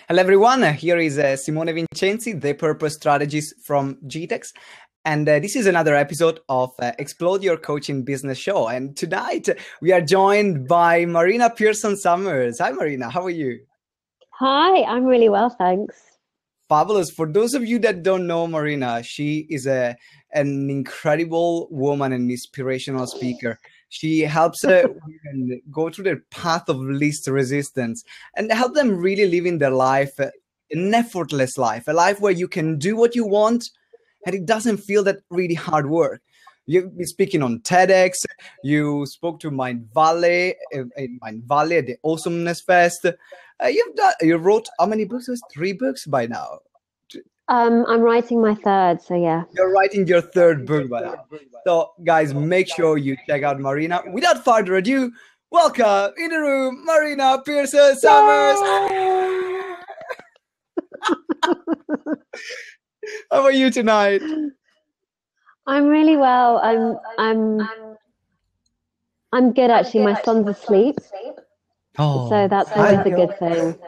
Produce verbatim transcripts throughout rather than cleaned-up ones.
Hello, everyone. Uh, Here is uh, Simone Vincenzi, the Purpose Strategist from G TEX. And uh, this is another episode of uh, Explode Your Coaching Business Show. And tonight we are joined by Marina Pearson Summers. Hi, Marina. How are you? Hi, I'm really well, thanks. Fabulous. For those of you that don't know Marina, she is a an incredible woman and inspirational speaker. She helps uh, women go through their path of least resistance and help them really live in their life, uh, an effortless life, a life where you can do what you want and it doesn't feel that really hard work. You've been speaking on TEDx. You spoke to Mind Valley, uh, in Mind Valley at the Awesomeness Fest. Uh, you've done. You wrote how many books? It was three books by now. Um, I'm writing my third, so yeah. You're writing your third book by now. So, guys, make sure you check out Marina. Without further ado, welcome in the room, Marina Pearson Summers. How are you tonight? I'm really well. I'm I'm I'm good actually. My son's asleep, Oh, so that's always a good thing.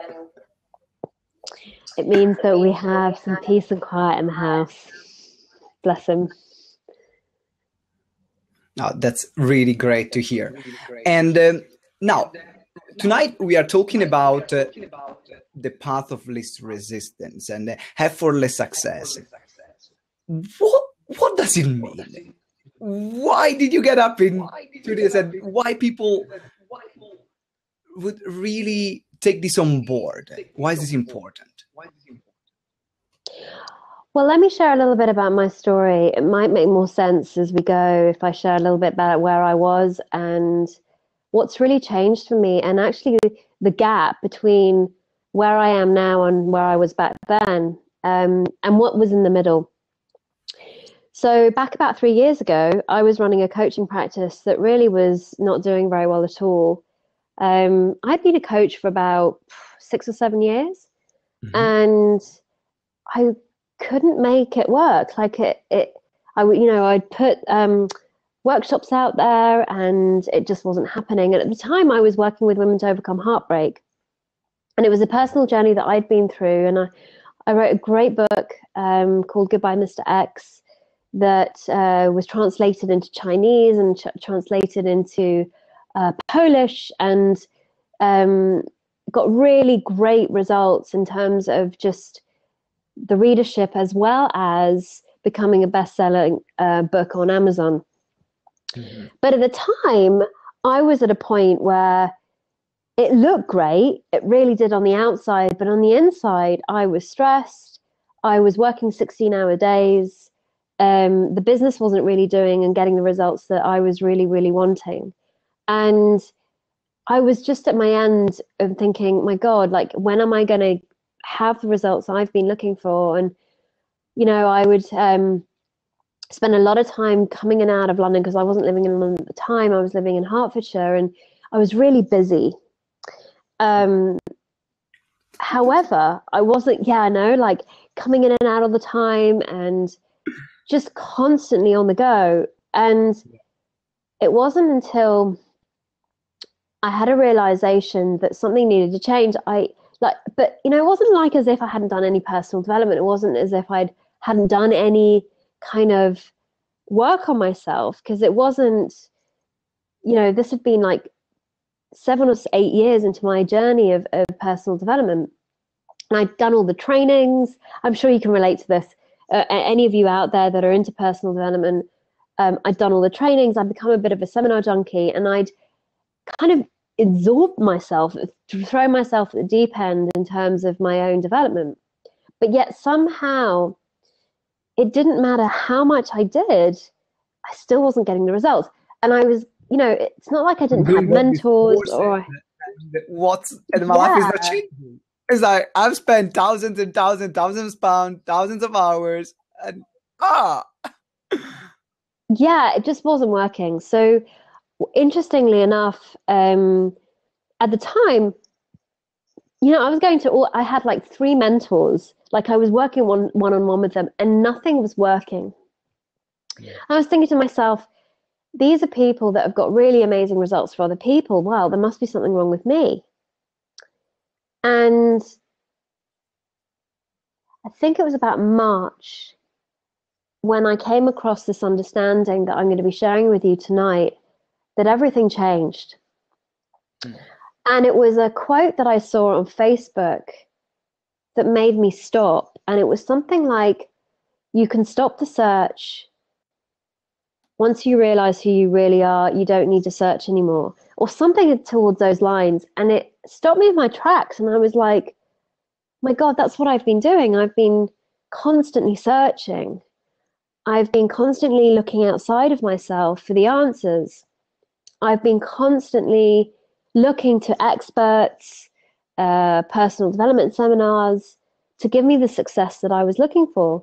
It means that we have some peace and quiet in the house. Bless him. Oh, that's really great to hear. And um, now, tonight we are talking about uh, the path of least resistance and uh, effortless success. What what does it mean? Why did you get up into this, and why people would really take this on board? Why is this important? Well, let me share a little bit about my story. It might make more sense as we go if I share a little bit about where I was and what's really changed for me, and actually the gap between where I am now and where I was back then, um, and what was in the middle. So back about three years ago, I was running a coaching practice that really was not doing very well at all. Um, I'd been a coach for about six or seven years, mm-hmm. and I couldn't make it work. Like it, it, I would, you know, I'd put um, workshops out there, and it just wasn't happening. And at the time, I was working with women to overcome heartbreak, and it was a personal journey that I'd been through. And I, I wrote a great book um, called Goodbye, Mister X, that uh, was translated into Chinese and ch- translated into uh, Polish, and um, got really great results in terms of just the readership, as well as becoming a best-selling uh, book on Amazon. Mm-hmm. But at the time, I was at a point where it looked great. It really did on the outside, but on the inside, I was stressed. I was working sixteen-hour days. Um, the business wasn't really doing and getting the results that I was really, really wanting. And I was just at my end of thinking, my God, like, when am I going to have the results I've been looking for? And, you know, I would um, spend a lot of time coming in and out of London, because I wasn't living in London at the time. I was living in Hertfordshire, and I was really busy. Um, however, I wasn't, yeah, I know, like coming in and out all the time and just constantly on the go. And it wasn't until I had a realization that something needed to change. I like, but you know, it wasn't like as if I hadn't done any personal development. It wasn't as if I hadn't done any kind of work on myself, because it wasn't, you know, this had been like seven or eight years into my journey of, of personal development. And I'd done all the trainings. I'm sure you can relate to this. Uh, any of you out there that are into personal development, um, I'd done all the trainings. I'd become a bit of a seminar junkie, and I'd kind of absorb myself, throw myself at the deep end in terms of my own development. But yet somehow it didn't matter how much I did, I still wasn't getting the results. And I was, you know, it's not like I didn't have mentors or what's in my yeah. life is not changing. It's like I've spent thousands and thousands, thousands of pounds, thousands of hours, and ah, yeah, it just wasn't working. So interestingly enough, um, at the time, you know, I was going to all, I had like three mentors, like I was working one, one-on-one with them, and nothing was working. Yeah. I was thinking to myself, these are people that have got really amazing results for other people. Well, there must be something wrong with me. And I think it was about March when I came across this understanding that I'm going to be sharing with you tonight, that everything changed. Mm. And it was a quote that I saw on Facebook that made me stop. And it was something like, you can stop the search. Once you realize who you really are, you don't need to search anymore, or something towards those lines. And it stopped me in my tracks. And I was like, my God, that's what I've been doing. I've been constantly searching. I've been constantly looking outside of myself for the answers. I've been constantly looking to experts, uh, personal development seminars to give me the success that I was looking for.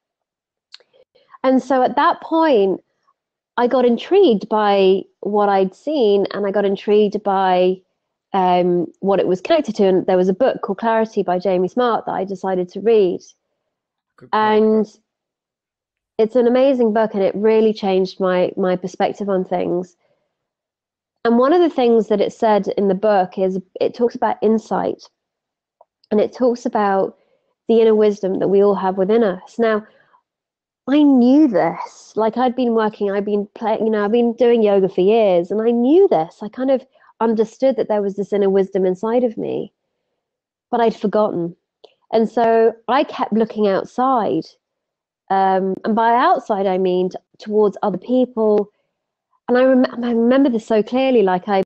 And so at that point, I got intrigued by what I'd seen, and I got intrigued by um, what it was connected to. And there was a book called Clarity by Jamie Smart that I decided to read. Good and book. It's an amazing book, and it really changed my, my perspective on things. And one of the things that it said in the book is it talks about insight, and it talks about the inner wisdom that we all have within us. Now, I knew this, like I'd been working, I'd been playing, you know, I've been doing yoga for years, and I knew this. I kind of understood that there was this inner wisdom inside of me, but I'd forgotten. And so I kept looking outside. Um, and by outside, I mean t- towards other people. And I, rem- I remember this so clearly, like I,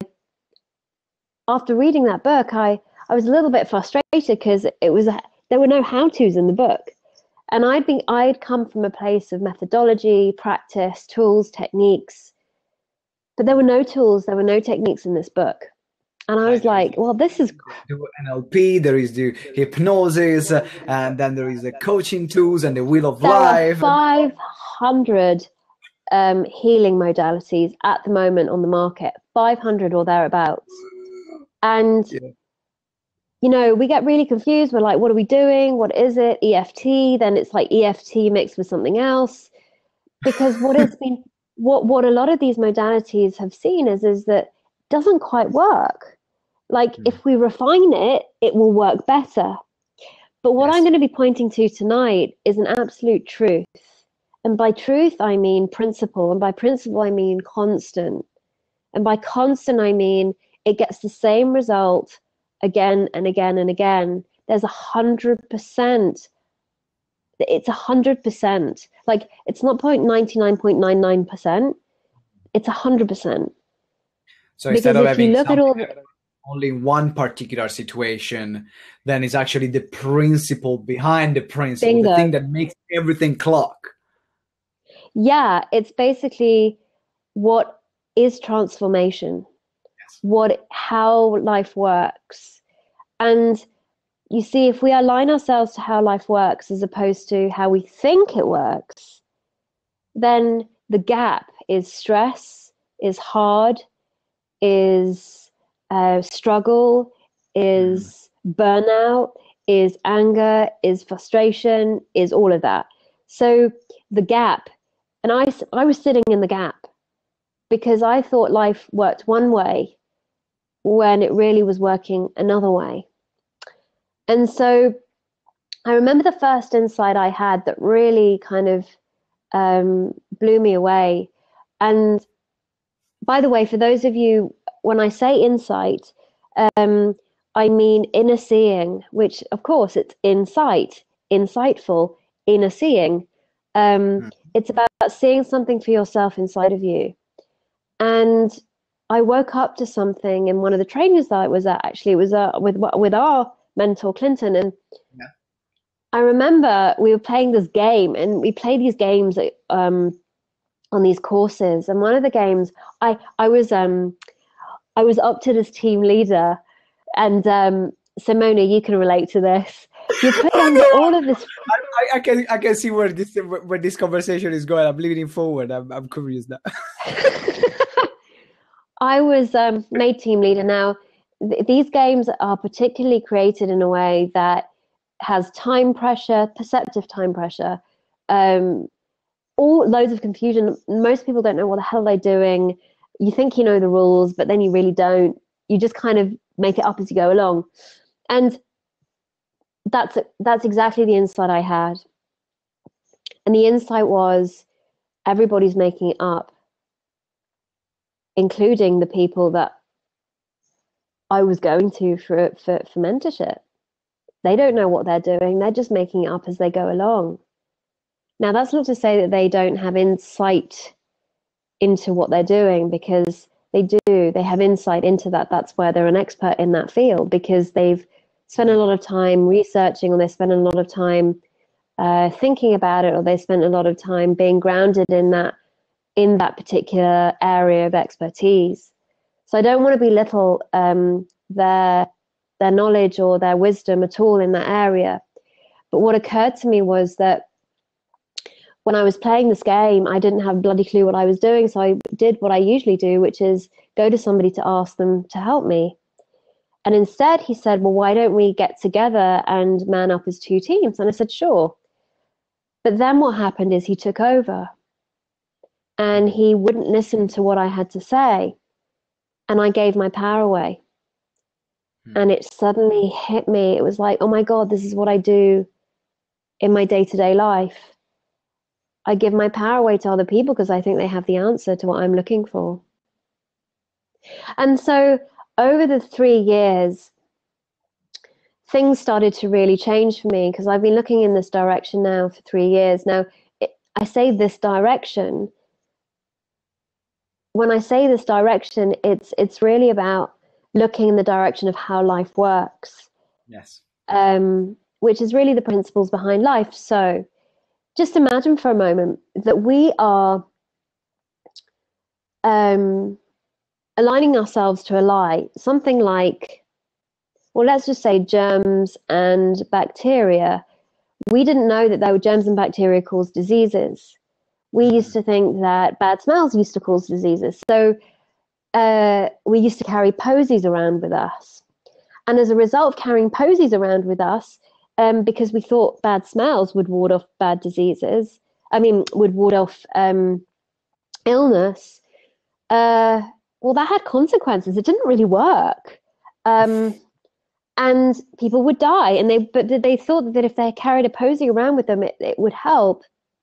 after reading that book, I, I was a little bit frustrated because it was, a, there were no how-tos in the book. And I'd been, I'd come from a place of methodology, practice, tools, techniques, but there were no tools, there were no techniques in this book. And I was like, well, this is... The N L P, there is the hypnosis, uh, and then there is the coaching tools and the wheel of there life. There are five hundred um, healing modalities at the moment on the market, five hundred or thereabouts. And... Yeah. You know, we get really confused. We're like, what are we doing? What is it? E F T? Then it's like E F T mixed with something else. Because what it's been, what what a lot of these modalities have seen is is that it doesn't quite work. Like mm. if we refine it, it will work better. But what yes. I'm going to be pointing to tonight is an absolute truth. And by truth, I mean principle. And by principle, I mean constant. And by constant, I mean it gets the same result again and again and again. There's a hundred percent. It's a hundred percent. Like it's not point ninety nine point nine nine percent. It's a hundred percent. So instead of having look at all the, only one particular situation, then it's actually the principle behind the principle, bingo. The thing that makes everything clock. Yeah, it's basically what is transformation. What, how life works. And you see, if we align ourselves to how life works as opposed to how we think it works, then the gap is stress, is hard, is uh, struggle, is mm. burnout, is anger, is frustration, is all of that. So the gap, and I, I was sitting in the gap because I thought life worked one way when it really was working another way. And so I remember the first insight I had that really kind of um, blew me away. And by the way, for those of you, when I say insight, um, I mean inner seeing, which of course it's insight, insightful, inner seeing. Um, mm. It's about seeing something for yourself inside of you. And I woke up to something in one of the trainings that I was at. Actually, it was uh, with with our mentor Clinton, and yeah. I remember we were playing this game, and we play these games um, on these courses. And one of the games, I I was um I was up to this team leader, and um, Simona, you can relate to this. You put under all of this. I, I can I can see where this where this conversation is going. I'm leaning forward. I'm I'm curious now. I was um, made team leader. Now, th- these games are particularly created in a way that has time pressure, perceptive time pressure, um, all loads of confusion. Most people don't know what the hell they're doing. You think you know the rules, but then you really don't. You just kind of make it up as you go along. And that's that's exactly the insight I had. And the insight was everybody's making it up, including the people that I was going to for, for, for mentorship. They don't know what they're doing. They're just making it up as they go along. Now, that's not to say that they don't have insight into what they're doing, because they do. They have insight into that. That's where they're an expert in that field, because they've spent a lot of time researching, or they spend a lot of time uh, thinking about it, or they spent a lot of time being grounded in that in that particular area of expertise. So I don't want to belittle um, their their knowledge or their wisdom at all in that area. But what occurred to me was that when I was playing this game, I didn't have a bloody clue what I was doing. So I did what I usually do, which is go to somebody to ask them to help me. And instead he said, well, why don't we get together and man up as two teams? And I said, sure. But then what happened is he took over and he wouldn't listen to what I had to say. And I gave my power away. Hmm. And it suddenly hit me. It was like, oh my God, this is what I do in my day-to-day life. I give my power away to other people because I think they have the answer to what I'm looking for. And so over the three years, things started to really change for me, because I've been looking in this direction now for three years. Now, it, I say this direction. When I say this direction, it's it's really about looking in the direction of how life works. Yes. Um, which is really the principles behind life. So just imagine for a moment that we are um, aligning ourselves to a light, something like, well, let's just say germs and bacteria. We didn't know that there were germs and bacteria cause diseases. We used to think that bad smells used to cause diseases. So uh, we used to carry posies around with us. And as a result of carrying posies around with us, um, because we thought bad smells would ward off bad diseases, I mean, would ward off um, illness, uh, well, that had consequences. It didn't really work. Um, and people would die. And they, but they thought that if they carried a posy around with them, it, it would help.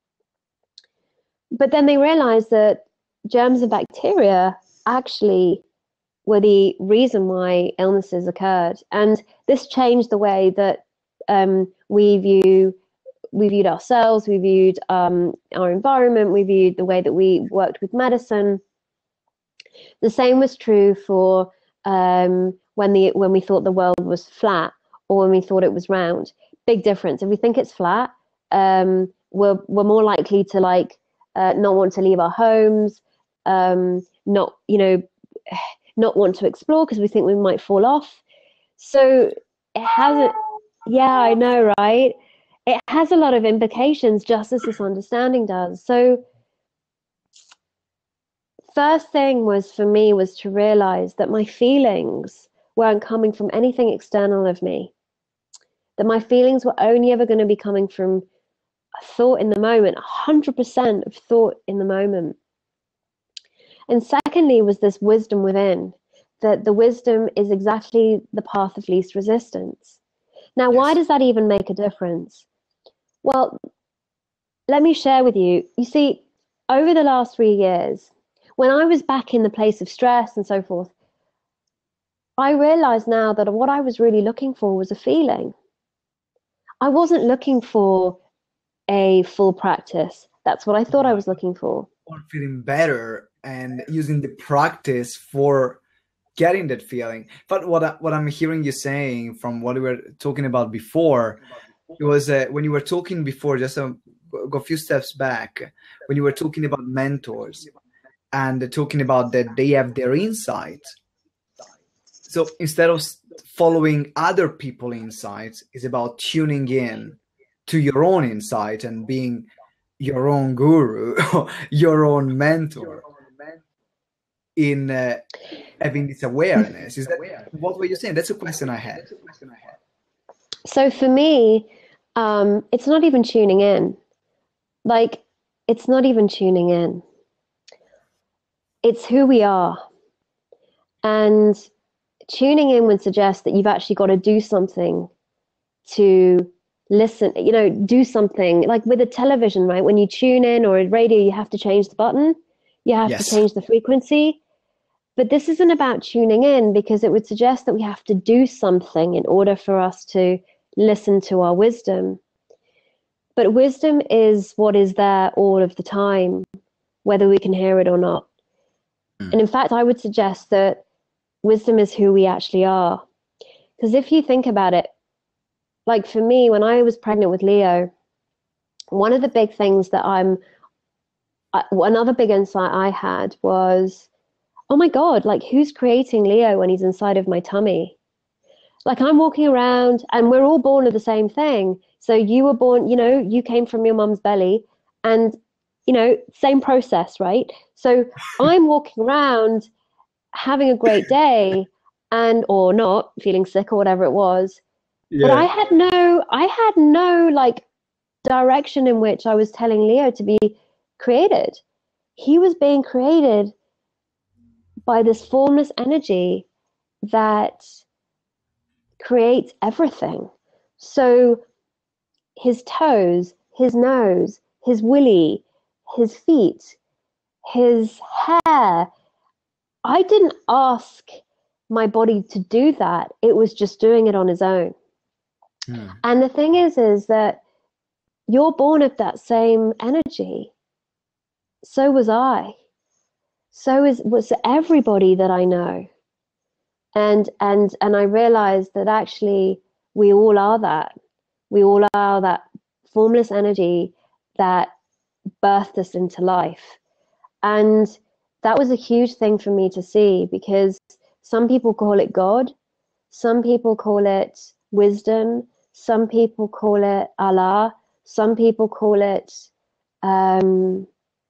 But then they realized that germs and bacteria actually were the reason why illnesses occurred. And this changed the way that um, we view we viewed ourselves, we viewed um, our environment, we viewed the way that we worked with medicine. The same was true for um, when the when we thought the world was flat, or when we thought it was round. Big difference. If we think it's flat, um, we're we're more likely to like uh, not want to leave our homes, um, not you know, not want to explore because we think we might fall off. So it hasn't. Yeah, I know, right? It has a lot of implications, just as this understanding does. So first thing was for me was to realize that my feelings weren't coming from anything external of me, that my feelings were only ever going to be coming from a thought in the moment, one hundred percent of thought in the moment. And secondly was this wisdom within, that the wisdom is exactly the path of least resistance. Now, yes. Why does that even make a difference? Well, let me share with you. You see, over the last three years, when I was back in the place of stress and so forth, I realized now that what I was really looking for was a feeling. I wasn't looking for a full practice. That's what I thought I was looking for. Or feeling better and using the practice for getting that feeling. But what, I, what I'm hearing you saying from what we were talking about before, it was uh, when you were talking before, just a, go a few steps back, when you were talking about mentors and talking about that they have their insight. So instead of following other people's insights, it's about tuning in to your own insight and being your own guru, your own mentor in uh, having this awareness. Is that what were you saying? That's a question I had. So for me, um, it's not even tuning in. Like, it's not even tuning in. It's who we are. And tuning in would suggest that you've actually got to do something to listen, you know, do something like with a television, right? When you tune in or a radio, you have to change the button, you have Yes. to change the frequency. But this isn't about tuning in, because it would suggest that we have to do something in order for us to listen to our wisdom. But wisdom is what is there all of the time, whether we can hear it or not. Mm. And in fact, I would suggest that wisdom is who we actually are. Because if you think about it, like for me, when I was pregnant with Leo, one of the big things that I'm, uh, another big insight I had was, oh my God, like who's creating Leo when he's inside of my tummy? Like I'm walking around and we're all born of the same thing. So you were born, you know, you came from your mum's belly and, you know, same process, right? So I'm walking around having a great day and, or not, feeling sick or whatever it was. Yeah. But I had no, I had no like direction in which I was telling Leo to be created. He was being created by this formless energy that creates everything. So his toes, his nose, his willy, his feet, his hair, I didn't ask my body to do that. It was just doing it on its own. Hmm. And the thing is, is that you're born of that same energy. So was I. So is was everybody that I know. And and and I realized that actually we all are that. We all are that formless energy that birthed us into life. And that was a huge thing for me to see, because some people call it God, some people call it wisdom, some people call it Allah, some people call it um,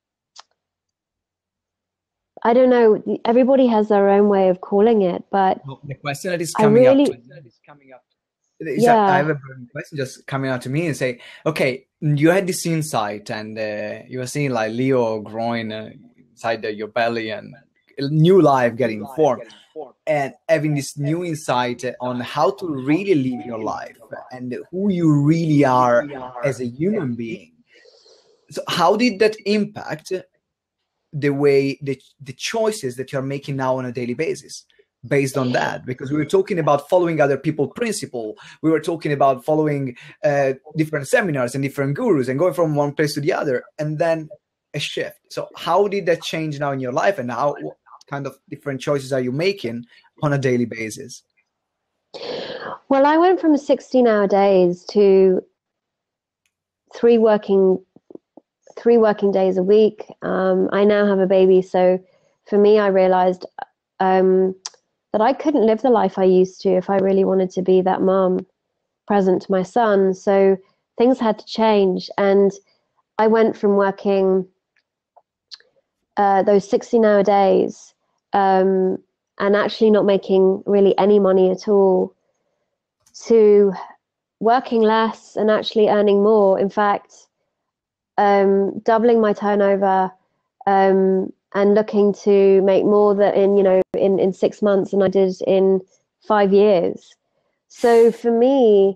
I don't know. Everybody has their own way of calling it, but well, the question that is coming really, up, that is coming up. Is yeah. I have a question just coming out to me and say, okay, you had this insight, and uh, you were seeing like Leo growing uh, inside the, your belly, and new life getting formed, and having this new insight on how to really live your life and who you really are as a human being. So, how did that impact the way the, the choices that you're making now on a daily basis based on that? Because we were talking about following other people's principle, we were talking about following uh, different seminars and different gurus and going from one place to the other, and then a shift. So how did that change now in your life, and how what kind of different choices are you making on a daily basis? Well, I went from sixteen hour days to three working three working days a week. Um, I now have a baby. So for me, I realized um, that I couldn't live the life I used to if I really wanted to be that mom present to my son. So things had to change. And I went from working uh, those sixteen hour days um, and actually not making really any money at all to working less and actually earning more. In fact, Um, doubling my turnover um, and looking to make more than in, you know, in, in six months than I did in five years. So for me,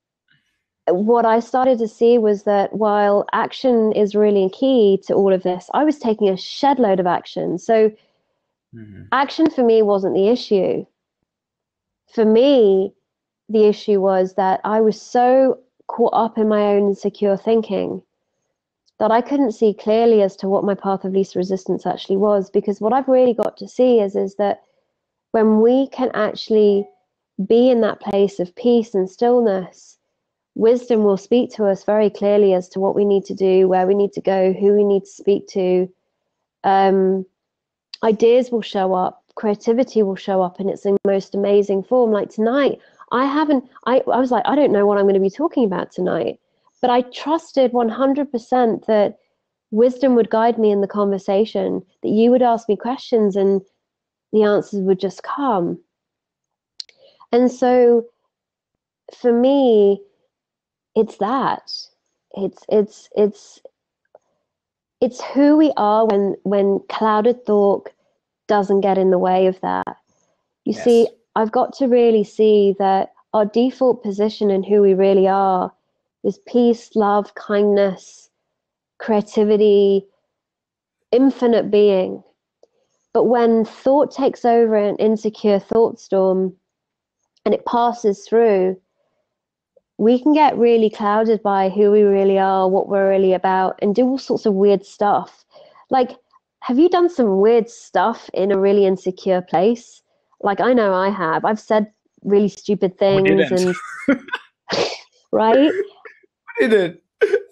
what I started to see was that while action is really key to all of this, I was taking a shed load of action. So mm-hmm. action for me wasn't the issue. For me, the issue was that I was so caught up in my own insecure thinking that I couldn't see clearly as to what my path of least resistance actually was. Because what I've really got to see is, is that when we can actually be in that place of peace and stillness, wisdom will speak to us very clearly as to what we need to do, where we need to go, who we need to speak to. Um, ideas will show up, creativity will show up in its most amazing form. Like tonight, I haven't, I, I was like, I don't know what I'm going to be talking about tonight. But I trusted one hundred percent that wisdom would guide me in the conversation, that you would ask me questions and the answers would just come. And so for me, it's that. It's it's it's it's who we are when when clouded thought doesn't get in the way of that. You yes. see, I've got to really see that our default position and who we really are is peace, love, kindness, creativity, infinite being. But when thought takes over an insecure thought storm and it passes through, we can get really clouded by who we really are, what we're really about, and do all sorts of weird stuff. Like, have you done some weird stuff in a really insecure place? Like, I know I have. I've said really stupid things and right? We didn't.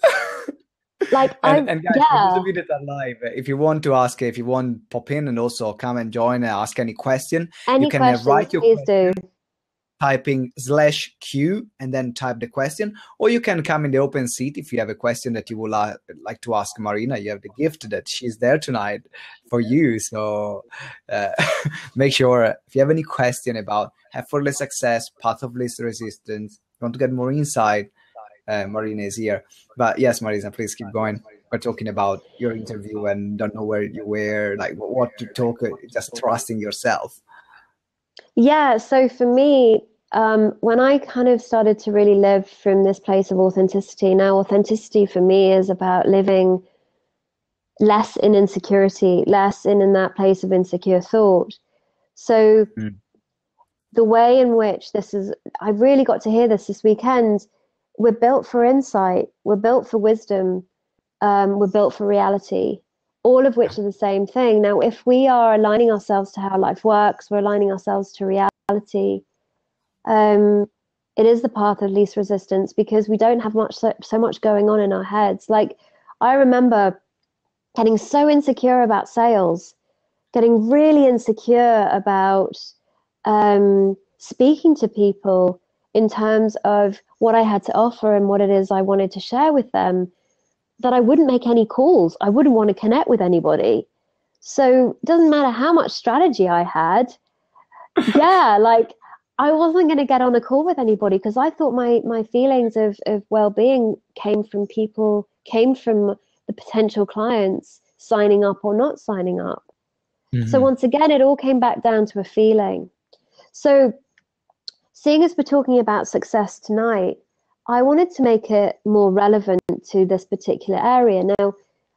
Like, and, I, and guys, yeah. for those of you that are live, if you want to ask, if you want pop in and also come and join and ask any question, Any you can questions, write your please question, do. typing slash Q and then type the question, or you can come in the open seat if you have a question that you would li- like to ask Marina. You have the gift that she's there tonight for you. So uh, make sure if you have any question about effortless success, path of least resistance, you want to get more insight, uh, Marina is here. But yes, Marina, please keep going. We're talking about your interview and don't know where you were, like what to talk, just trusting yourself. Yeah, so for me, um, when I kind of started to really live from this place of authenticity, now authenticity for me is about living less in insecurity, less in, in that place of insecure thought. So mm. the way in which this is, I really got to hear this this weekend, we're built for insight, we're built for wisdom, um, we're built for reality, all of which are the same thing. Now, if we are aligning ourselves to how life works, we're aligning ourselves to reality, um, it is the path of least resistance because we don't have much so, so much going on in our heads. Like, I remember getting so insecure about sales, getting really insecure about um, speaking to people in terms of what I had to offer and what it is I wanted to share with them, that I wouldn't make any calls. I wouldn't want to connect with anybody. So it doesn't matter how much strategy I had. Yeah, like I wasn't going to get on a call with anybody because I thought my, my feelings of, of well-being came from people, came from the potential clients signing up or not signing up. Mm-hmm. So once again, it all came back down to a feeling. So seeing as we're talking about success tonight, I wanted to make it more relevant to this particular area. Now,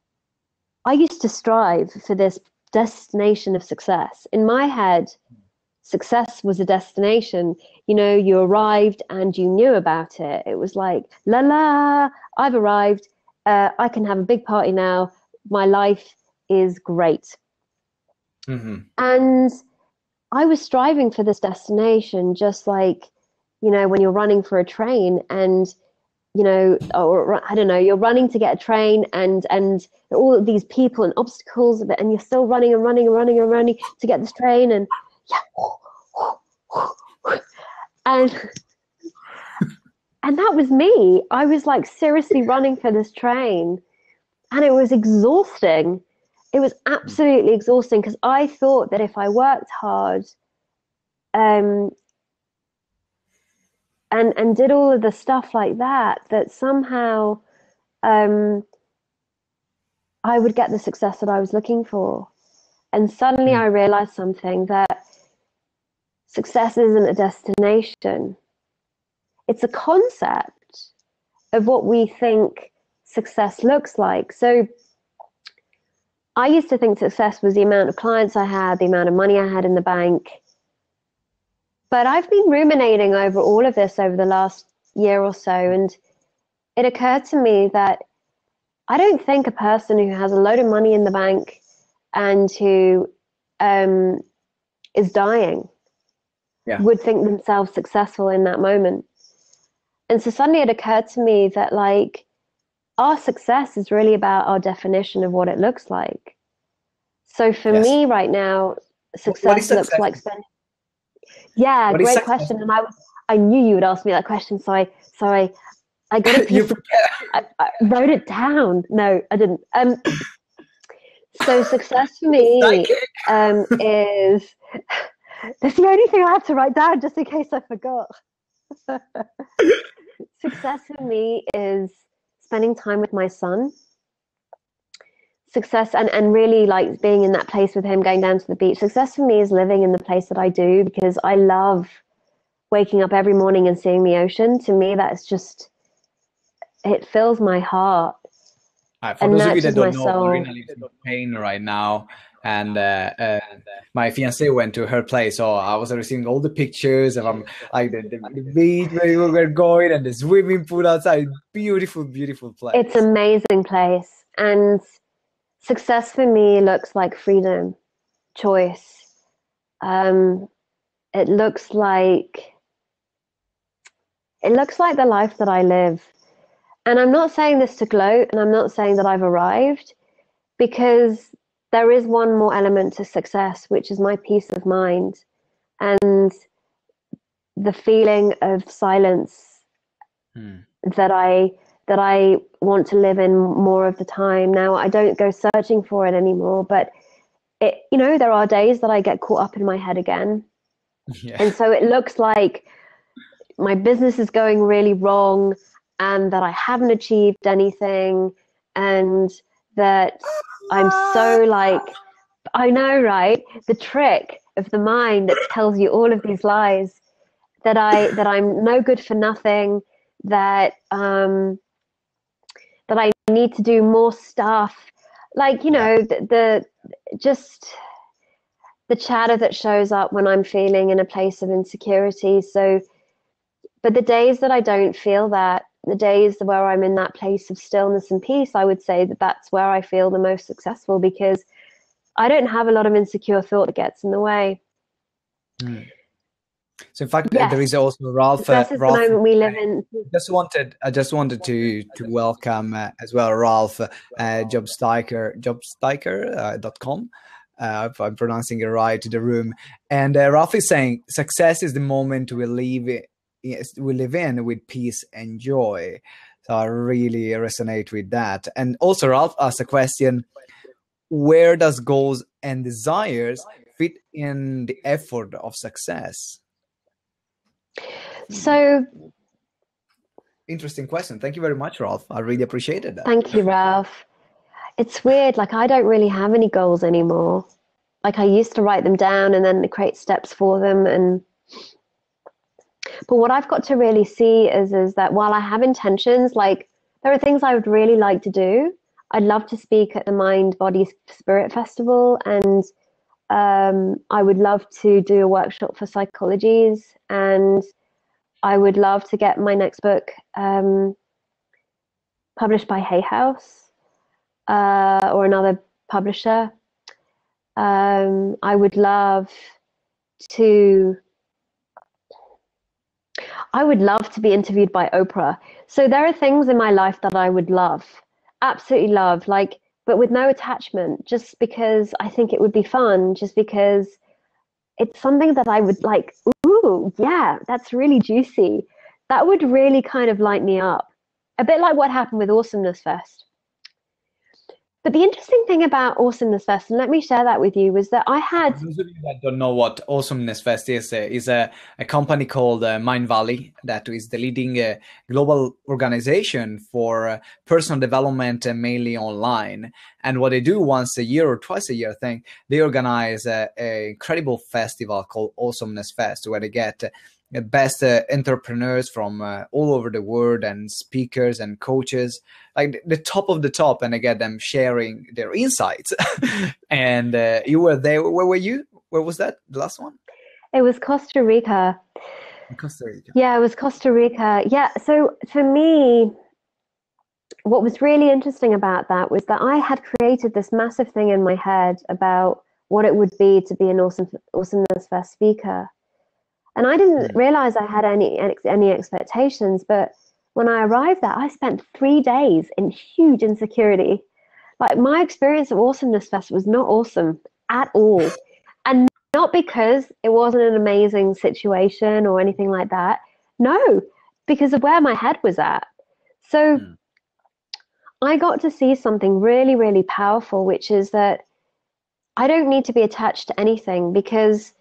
I used to strive for this destination of success. In my head, success was a destination. You know, you arrived and you knew about it. It was like, la la, I've arrived. Uh, I can have a big party now. My life is great. Mm-hmm. And I was striving for this destination, just like, you know, when you're running for a train and, you know, or I don't know, you're running to get a train and, and all of these people and obstacles, and you're still running and running and running and running to get this train. And yeah. And, and that was me. I was like seriously running for this train, and it was exhausting. It was absolutely exhausting because I thought that if I worked hard, um, and and did all of the stuff like that, that somehow um, I would get the success that I was looking for. And suddenly I realized something, that success isn't a destination. It's a concept of what we think success looks like. So I used to think success was the amount of clients I had, the amount of money I had in the bank. But I've been ruminating over all of this over the last year or so, and it occurred to me that I don't think a person who has a load of money in the bank and who um, is dying yeah. would think themselves successful in that moment. And so suddenly it occurred to me that, like, our success is really about our definition of what it looks like. So for yes. me right now, success, success looks like spending. Yeah, what great question. And I was, I knew you would ask me that question, so I, so I, I got a piece of, I, I wrote it down. No, I didn't. Um, so success for me um, is. That's the only thing I have to write down, just in case I forgot. Success for me is spending time with my son. Success and, and really like being in that place with him, going down to the beach. Success for me is living in the place that I do, because I love waking up every morning and seeing the ocean, to me, that's just, it fills my heart. Uh, for and those of you that nurtures my don't know, soul. Marina lives in Spain right now, and uh, uh, my fiance went to her place, so I was receiving all the pictures of um, like the, the, the beach where we were going and the swimming pool outside. Beautiful, beautiful place. It's an amazing place, and success for me looks like freedom, choice. Um, it looks like it looks like the life that I live. And I'm not saying this to gloat, and I'm not saying that I've arrived, because there is one more element to success, which is my peace of mind and the feeling of silence hmm. that I that I want to live in more of the time. Now, I don't go searching for it anymore, but it, you know, there are days that I get caught up in my head again. Yeah. And so it looks like my business is going really wrong, and that I haven't achieved anything, and that I'm so like, I know, right? The trick of the mind that tells you all of these lies, that I, that I'm no good for nothing, that, um, that I need to do more stuff. Like, you know, the, the just the chatter that shows up when I'm feeling in a place of insecurity. So, but the days that I don't feel that, the days where I'm in that place of stillness and peace, I would say that that's where I feel the most successful, because I don't have a lot of insecure thought that gets in the way. Mm. So, in fact, yes. there is also Ralph. Uh, this is Ralph, the moment we live in. I just wanted, I just wanted to to welcome uh, as well Ralph, uh, Jobstiker, Jobstiker uh, dot com. Uh, if I'm pronouncing it right, to the room. And uh, Ralph is saying, success is the moment we live it. Yes, we live in with peace and joy. So I really resonate with that. And also Ralph asked a question, where does goals and desires fit in the effort of success? So interesting question. Thank you very much, Ralph. I really appreciated that. Thank you, Ralph. It's weird. Like, I don't really have any goals anymore. Like, I used to write them down and then create steps for them. And But what I've got to really see is, is that while I have intentions, like there are things I would really like to do. I'd love to speak at the Mind, Body, Spirit Festival, and um, I would love to do a workshop for psychologies, and I would love to get my next book um, published by Hay House uh, or another publisher. Um, I would love to I would love to be interviewed by Oprah. So there are things in my life that I would love, absolutely love, like, but with no attachment, just because I think it would be fun, just because it's something that I would like, ooh, yeah, that's really juicy. That would really kind of light me up. A bit like what happened with Awesomeness Fest. But the interesting thing about Awesomeness Fest, and let me share that with you, was that I had... For those of you that don't know what Awesomeness Fest is, uh, is a, a company called uh, Mindvalley, that is the leading uh, global organization for uh, personal development, uh, mainly online. And what they do once a year or twice a year, I think, they organize an incredible festival called Awesomeness Fest, where they get... Uh, the best uh, entrepreneurs from uh, all over the world, and speakers and coaches, like the top of the top, and I get them sharing their insights. And uh, you were there. Where were you? Where was that? The last one? It was Costa Rica. Costa Rica. Yeah, it was Costa Rica. Yeah. So for me, what was really interesting about that was that I had created this massive thing in my head about what it would be to be an awesome Awesomeness Fest speaker. And I didn't realize I had any any expectations, but when I arrived there, I spent three days in huge insecurity. Like, my experience of Awesomeness Fest was not awesome at all. And not because it wasn't an amazing situation or anything like that. No, because of where my head was at. So mm. I got to see something really, really powerful, which is that I don't need to be attached to anything, because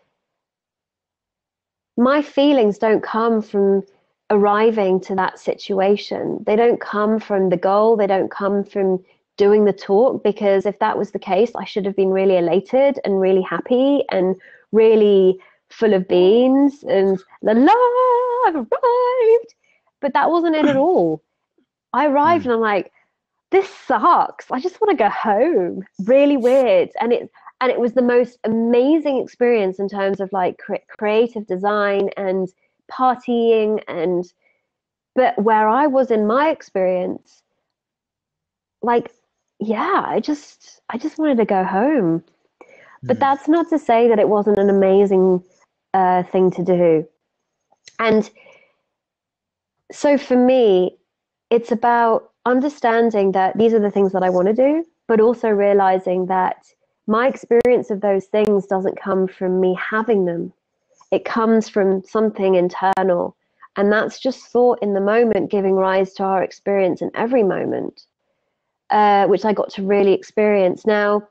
my feelings don't come from arriving to that situation. They don't come from the goal. They don't come from doing the talk, because if that was the case, I should have been really elated and really happy and really full of beans and la la, I've arrived. But that wasn't it at all. I arrived mm. and I'm like, this sucks. I just want to go home. Really weird. And it and it was the most amazing experience in terms of like cre- creative design and partying. And but where I was in my experience, like, yeah, I just I just wanted to go home. But mm. that's not to say that it wasn't an amazing uh, thing to do. And so for me, it's about understanding that these are the things that I want to do, but also realizing that my experience of those things doesn't come from me having them. It comes from something internal. And that's just thought in the moment, giving rise to our experience in every moment, uh, which I got to really experience. Now,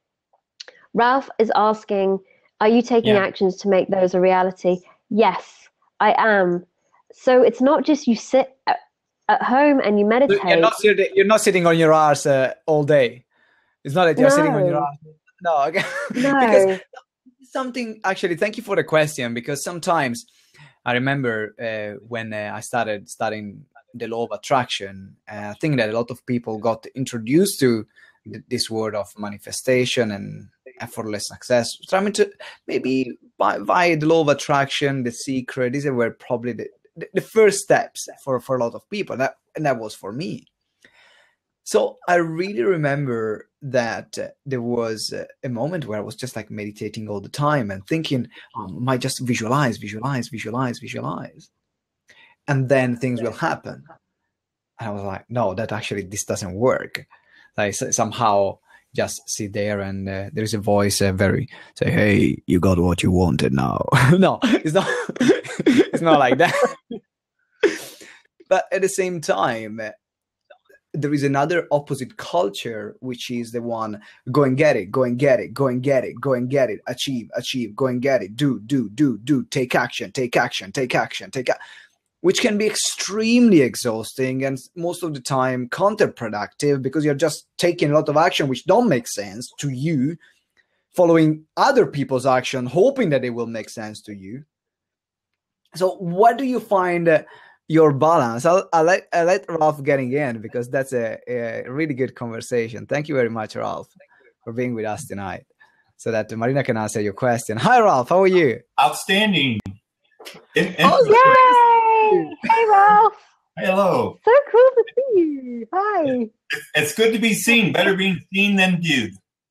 Ralph is asking, are you taking yeah. actions to make those a reality? Yes, I am. So it's not just you sit at, at home and you meditate. You're not, sitting, you're not sitting on your ass uh, all day. It's not that you're no. sitting on your ass. No, okay. No. Because something, actually, thank you for the question, because sometimes I remember uh, when uh, I started studying the law of attraction, uh, I think that a lot of people got introduced to th- this word of manifestation and effortless success. So I mean, to maybe by, via the law of attraction, The Secret, these were probably the, the, the first steps for, for a lot of people. That, and that was for me. So I really remember that uh, there was uh, a moment where I was just like meditating all the time and thinking, um, I might just visualize, visualize, visualize, visualize. And then things will happen. And I was like, no, that actually, this doesn't work. Like somehow just sit there and uh, there is a voice uh, very say, hey, you got what you wanted now. No, it's not, it's not like that. But at the same time, there is another opposite culture, which is the one, go and get it, go and get it, go and get it, go and get it, achieve, achieve, go and get it, do, do, do, do, take action, take action, take action, take action, which can be extremely exhausting and most of the time counterproductive, because you're just taking a lot of action which don't make sense to you, following other people's action, hoping that it will make sense to you. So what do you find uh, your balance? I'll, I'll, let, I'll let Ralph getting in, because that's a, a really good conversation. Thank you very much, Ralph, for being with us tonight, so that Marina can answer your question. Hi, Ralph. How are you? Outstanding. In, in- oh, yay! Hey, Ralph. Hello. So cool to see you. Hi. It's good to be seen. Better being seen than viewed.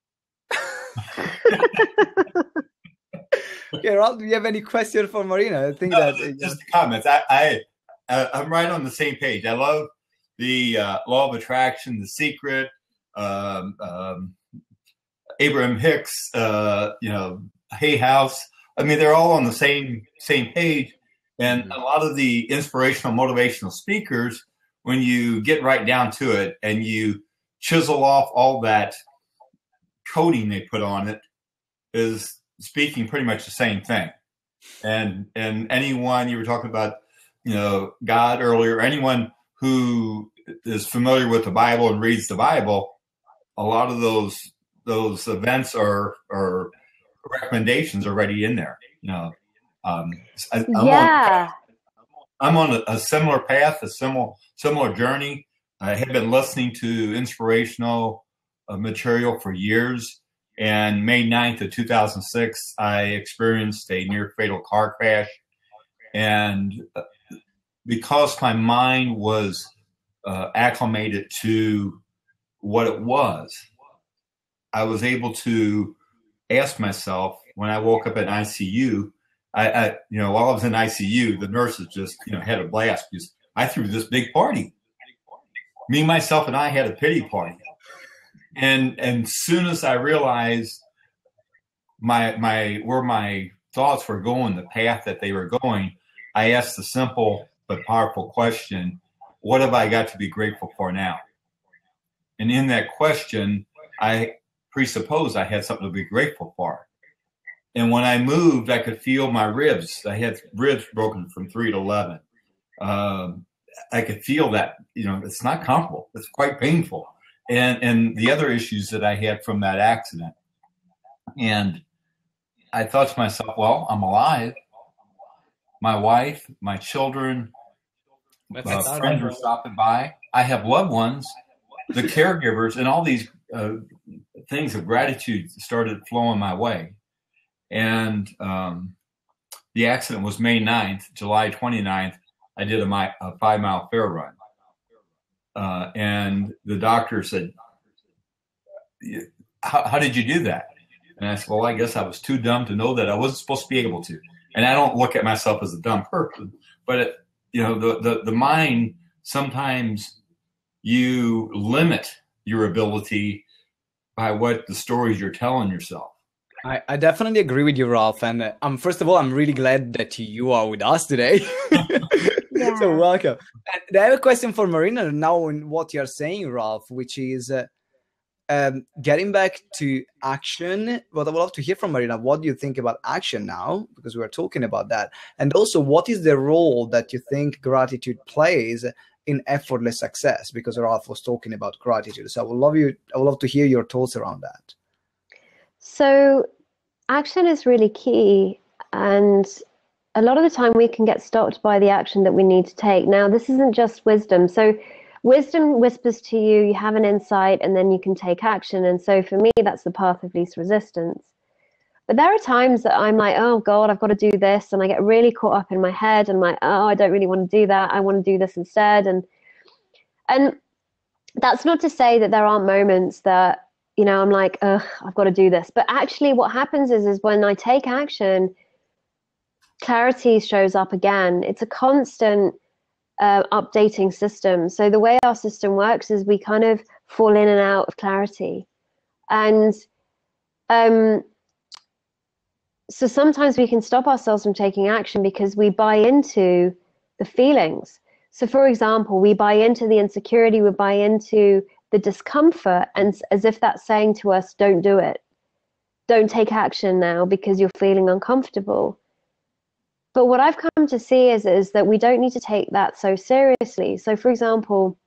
Okay, Ralph, do you have any question for Marina? I think no, that just, just comments. I, I uh, I'm right on the same page. I love the uh, law of attraction, The Secret, um, um, Abraham Hicks, uh, you know, Hay House. I mean, they're all on the same same page. And a lot of the inspirational, motivational speakers, when you get right down to it and you chisel off all that coating they put on it, is speaking pretty much the same thing. And and anyone, you were talking about, you know, God earlier, anyone who is familiar with the Bible and reads the Bible, a lot of those those events are are recommendations already in there. You know, um, I, I'm yeah, on, I'm on a, a similar path, a similar similar journey. I have been listening to inspirational uh, material for years. And May ninth of two thousand six, I experienced a near fatal car crash. And because my mind was uh, acclimated to what it was, I was able to ask myself, when I woke up in I C U, I, I you know, while I was in I C U, the nurses just, you know, had a blast because I threw this big party. Me, myself, and I had a pity party. And and soon as I realized my my where my thoughts were going, the path that they were going, I asked the simple but powerful question, what have I got to be grateful for now? And in that question, I presupposed I had something to be grateful for. And when I moved, I could feel my ribs. I had ribs broken from three to eleven. Um, I could feel that, you know, it's not comfortable. It's quite painful. And and the other issues that I had from that accident. And I thought to myself, well, I'm alive. My wife, my children, uh, friends are stopping by. I have loved ones, the caregivers, and all these uh, things of gratitude started flowing my way. And um, the accident was May ninth, July twenty-ninth. I did a, my, a five mile fair run. Uh, and the doctor said, how, how did you do that? And I said, well, I guess I was too dumb to know that I wasn't supposed to be able to. And I don't look at myself as a dumb person, but it, you know, the, the, the mind, sometimes you limit your ability by what the stories you're telling yourself. I, I definitely agree with you, Ralph. And uh, um, first of all, I'm really glad that you are with us today. Yeah. So welcome. And I have a question for Marina now on what you're saying, Ralph, which is uh, um, getting back to action. What I would love to hear from Marina, what do you think about action now? Because we're talking about that. And also, what is the role that you think gratitude plays in effortless success? Because Ralph was talking about gratitude. So I would love you, I would love to hear your thoughts around that. So action is really key, and a lot of the time we can get stopped by the action that we need to take. Now, this isn't just wisdom. So wisdom whispers to you, you have an insight, and then you can take action. And so for me, that's the path of least resistance. But there are times that I'm like, oh God, I've got to do this. And I get really caught up in my head and like, oh, I don't really want to do that. I want to do this instead. And, and that's not to say that there aren't moments that, you know, I'm like, ugh, I've got to do this. But actually what happens is, is when I take action, clarity shows up again. It's a constant uh, updating system. So the way our system works is we kind of fall in and out of clarity. And um, so sometimes we can stop ourselves from taking action because we buy into the feelings. So for example, we buy into the insecurity, we buy into the discomfort, and as if that's saying to us, don't do it. Don't take action now because you're feeling uncomfortable. But what I've come to see is, is that we don't need to take that so seriously. So for example,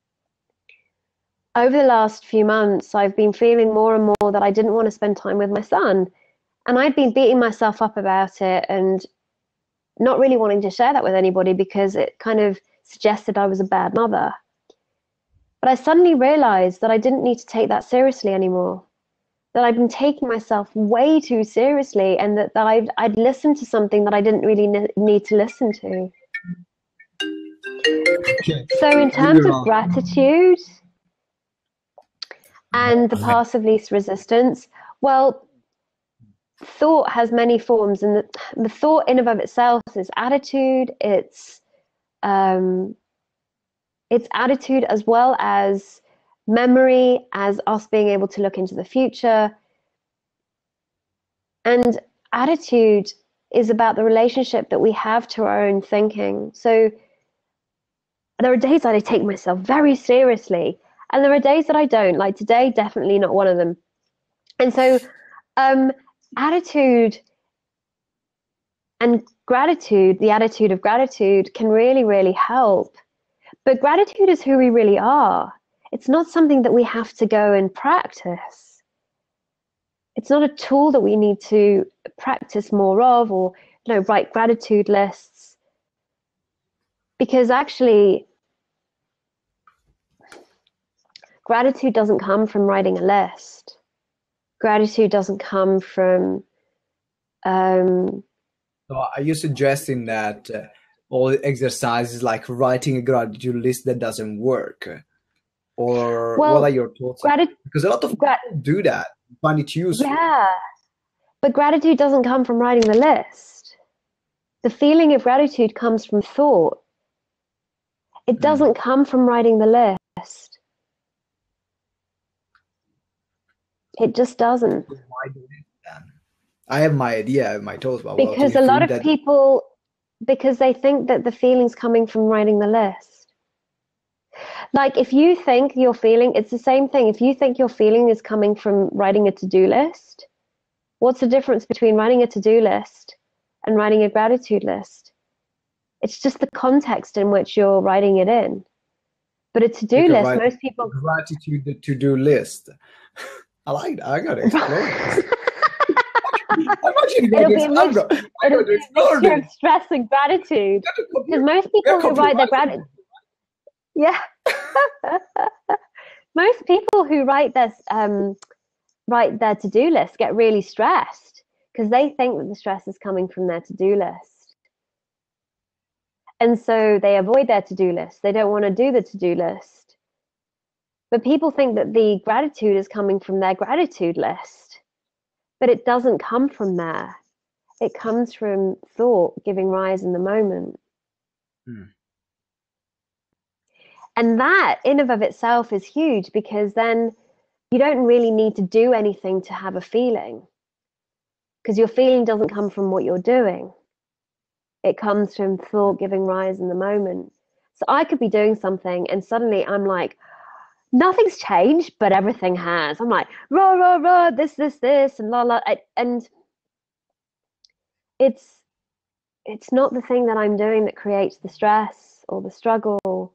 over the last few months, I've been feeling more and more that I didn't want to spend time with my son. And I'd been beating myself up about it and not really wanting to share that with anybody because it kind of suggested I was a bad mother. But I suddenly realized that I didn't need to take that seriously anymore. That I'd been taking myself way too seriously, and that, that I'd, I'd listened to something that I didn't really ne- need to listen to. Okay. So in terms of gratitude and the path of least resistance, well, thought has many forms, and the, the thought in and of itself is attitude, it's, um, it's attitude as well as memory, as us being able to look into the future. And attitude is about the relationship that we have to our own thinking. So there are days that I take myself very seriously, and there are days that I don't. Like today, definitely not one of them. And so um, attitude and gratitude, the attitude of gratitude can really, really help. But gratitude is who we really are. It's not something that we have to go and practice. It's not a tool that we need to practice more of, or, you know, write gratitude lists. Because actually, gratitude doesn't come from writing a list. Gratitude doesn't come from... Um, so are you suggesting that uh, all exercises like writing a gratitude list that doesn't work? Or well, what are your thoughts? Grat- because a lot of grat- people do that, find it useful. Yeah, but gratitude doesn't come from writing the list. The feeling of gratitude comes from thought. It mm. doesn't come from writing the list. It just doesn't. Why do it then? I have my idea, I have my thoughts about because a lot of that... people, because they think that the feeling's coming from writing the list. Like if you think you're feeling, it's the same thing. If you think your feeling is coming from writing a to-do list, what's the difference between writing a to-do list and writing a gratitude list? It's just the context in which you're writing it in. But a to-do list, write, most people... Gratitude, the to-do list. I like that. I got to explore I'm actually going It'll to be a explore. mix- I'm It'll going to be a explore mixture this. of stress and gratitude. Because most We people are who write their compromising. gratitude, yeah, most people who write their um, write their to-do list get really stressed because they think that the stress is coming from their to-do list, and so they avoid their to-do list. They don't want to do the to-do list, but people think that the gratitude is coming from their gratitude list, but it doesn't come from there. It comes from thought giving rise in the moment. Hmm. And that in and of itself is huge, because then you don't really need to do anything to have a feeling, because your feeling doesn't come from what you're doing. It comes from thought giving rise in the moment. So I could be doing something and suddenly I'm like, nothing's changed, but everything has. I'm like, rah, rah, rah, this, this, this, and la, la. And it's, it's not the thing that I'm doing that creates the stress or the struggle.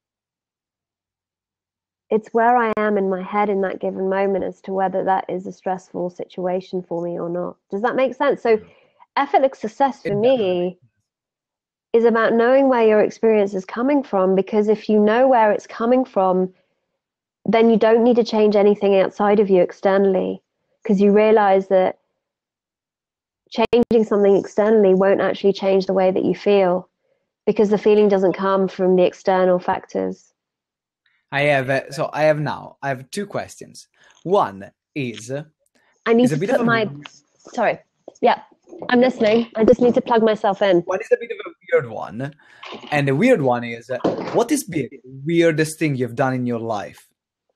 It's where I am in my head in that given moment as to whether that is a stressful situation for me or not. Does that make sense? So effortless success for me is about knowing where your experience is coming from, because if you know where it's coming from, then you don't need to change anything outside of you externally, because you realize that changing something externally won't actually change the way that you feel, because the feeling doesn't come from the external factors. I have uh, so I have now I have two questions. One is I need is a to bit put of a, my sorry yeah I'm listening. I just need to plug myself in. one is a bit of a weird one, and the weird one is uh, what is the weirdest thing you've done in your life?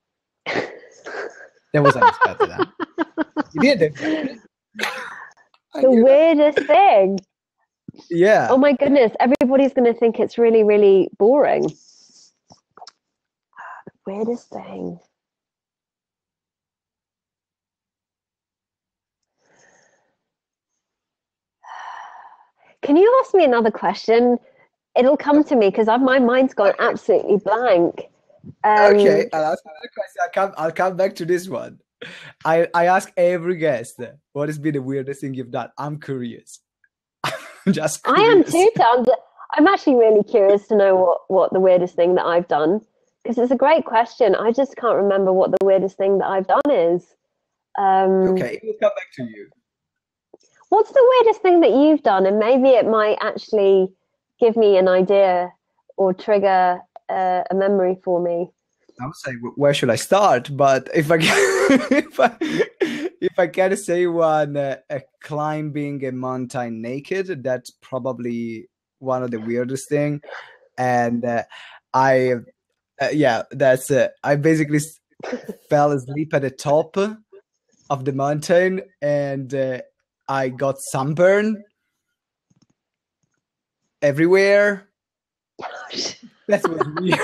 That was unexpected. Huh? You did it. The weirdest thing. Yeah. Oh my goodness, everybody's going to think it's really, really boring. The weirdest thing. Can you ask me another question? It'll come to me because my mind's gone absolutely blank. Um, Okay, I'll ask another question. I'll come, I'll come back to this one. I, I ask every guest, what has been the weirdest thing you've done? I'm curious. I'm just curious. I am too. I'm, I'm actually really curious to know what, what the weirdest thing that I've done, because it's a great question. I just can't remember what the weirdest thing that I've done is. Um, Okay, we'll come back to you. What's the weirdest thing that you've done? And maybe it might actually give me an idea or trigger uh, a memory for me. I would say, where should I start? But if I can, if I, if I can say one, uh, uh, climbing a mountain naked, that's probably one of the weirdest thing. And uh, I, uh, yeah, that's it. I basically fell asleep at the top of the mountain, and uh, I got sunburn everywhere. That was weird.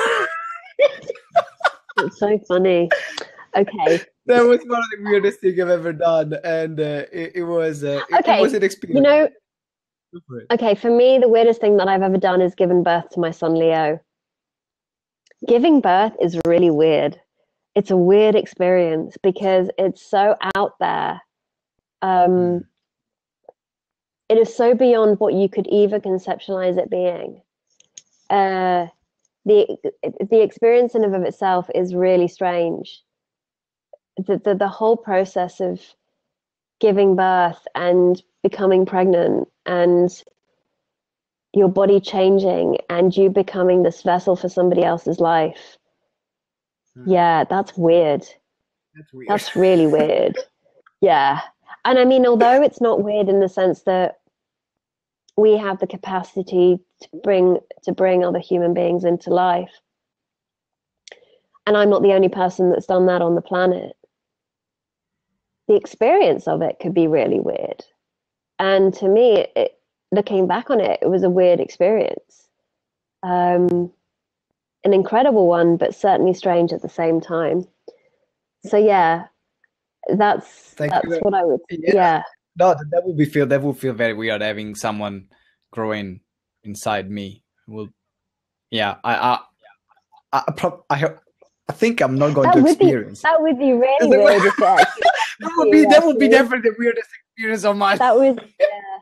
It's so funny. Okay. That was one of the weirdest things I've ever done, and uh, it, it was uh, it, okay. it was an experience. You know, okay, for me, the weirdest thing that I've ever done is given birth to my son Leo. Giving birth is really weird. It's a weird experience because it's so out there. Um, mm. It is so beyond what you could even conceptualize it being. Uh, the the experience in and of itself is really strange. The, the the whole process of giving birth and becoming pregnant and your body changing and you becoming this vessel for somebody else's life. Hmm. Yeah, that's weird. That's weird. That's really weird. Yeah. And I mean, although it's not weird in the sense that we have the capacity to bring to bring other human beings into life, and I'm not the only person that's done that on the planet, the experience of it could be really weird. And to me, it, looking back on it, it was a weird experience. Um, an incredible one, but certainly strange at the same time. So yeah, that's Thank that's you. what I would. Yeah. yeah. No, that would be feel that would feel very weird having someone growing inside me. Will, yeah, I, I, I, I, I hope, I think I'm not going that to would experience. Be, that would be really weird. If it actually, that would be that would be definitely the weirdest experience of mine. That was yeah.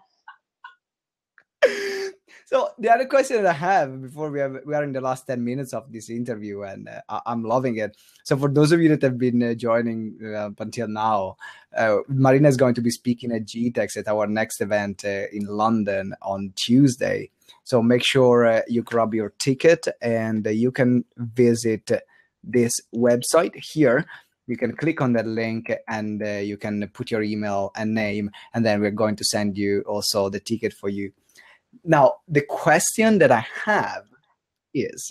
So the other question that I have before we have we are in the last ten minutes of this interview, and uh, I, I'm loving it. So for those of you that have been uh, joining uh, up until now, uh, Marina is going to be speaking at G TEX at our next event uh, in London on Tuesday. So make sure uh, you grab your ticket, and uh, you can visit this website here. You can click on that link, and uh, you can put your email and name, and then we're going to send you also the ticket for you. Now, the question that I have is,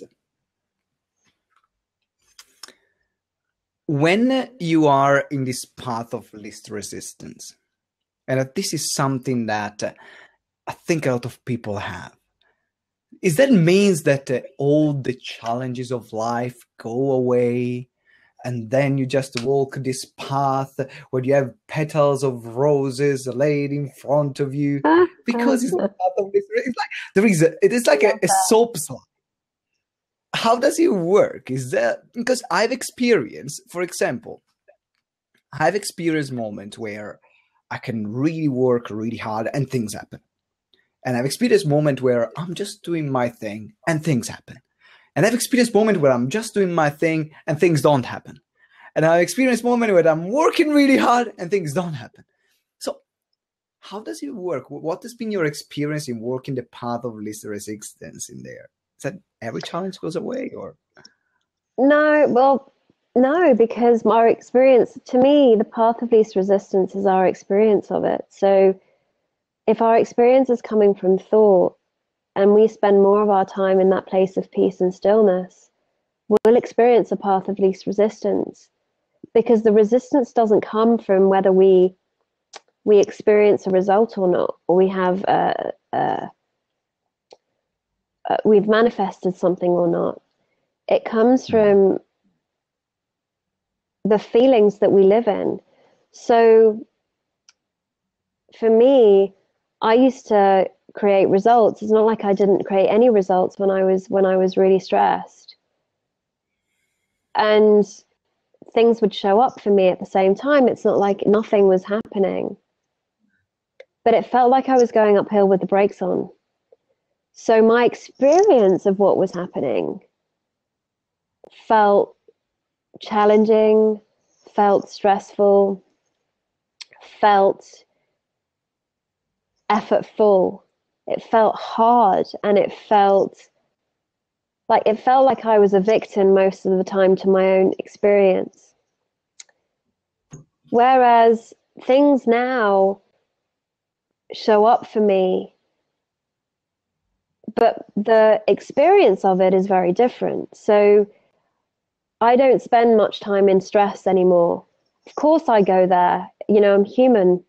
when you are in this path of least resistance, and this is something that uh, I think a lot of people have, is that means that uh, all the challenges of life go away, and then you just walk this path where you have petals of roses laid in front of you, because it's the path of this. It's like there is a, it is like a, a soap slide. How does it work? Is that because I've experienced, for example, I've experienced moments where I can really work really hard and things happen, and I've experienced moments where I'm just doing my thing and things happen. And I've experienced moments where I'm just doing my thing and things don't happen. And I've experienced moments where I'm working really hard and things don't happen. So how does it work? What has been your experience in working the path of least resistance in there? Is that every challenge goes away, or? No, well, no, because my experience, to me, the path of least resistance is our experience of it. So if our experience is coming from thought, and we spend more of our time in that place of peace and stillness, we'll experience a path of least resistance, because the resistance doesn't come from whether we we experience a result or not, or we have a, a, a, we've manifested something or not. It comes from the feelings that we live in. So for me, I used to create results. It's not like I didn't create any results when I was when I was really stressed, and things would show up for me at the same time. It's not like nothing was happening, but it felt like I was going uphill with the brakes on. So my experience of what was happening felt challenging, felt stressful, felt effortful. It felt hard, and it felt like it felt like I was a victim most of the time to my own experience. Whereas things now show up for me, but the experience of it is very different. So I don't spend much time in stress anymore. Of course I go there, you know, I'm human.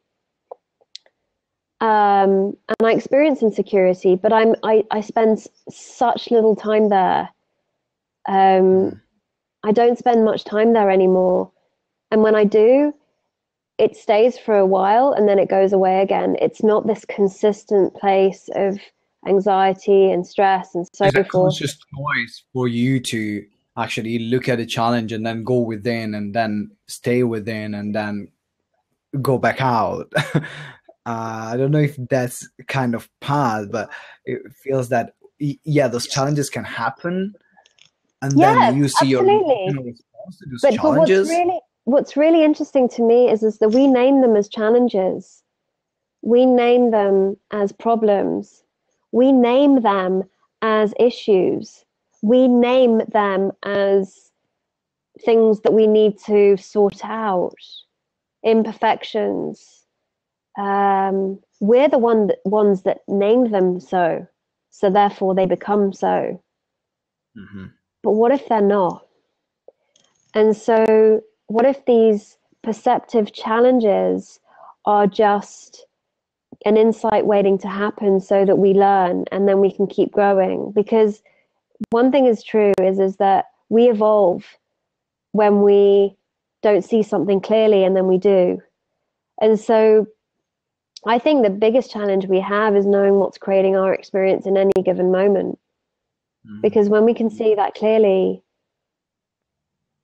Um, and I experience insecurity, but I'm I, I spend such little time there. Um, I don't spend much time there anymore. And when I do, it stays for a while and then it goes away again. It's not this consistent place of anxiety and stress and so forth. It's a forth. conscious choice for you to actually look at a challenge and then go within and then stay within and then go back out. Uh, I don't know if that's kind of path, but it feels that, yeah, those challenges can happen, and yeah, then you see absolutely. your response to those but, challenges. But what's really, what's really interesting to me is, is that we name them as challenges. We name them as problems. We name them as issues. We name them as things that we need to sort out, imperfections. Um, we're the one that, ones that named them so, so therefore they become so. Mm-hmm. But what if they're not? And so what if these perceptive challenges are just an insight waiting to happen so that we learn and then we can keep growing? Because one thing is true is, is that we evolve when we don't see something clearly, and then we do. And so I think the biggest challenge we have is knowing what's creating our experience in any given moment. Mm. Because when we can see that clearly,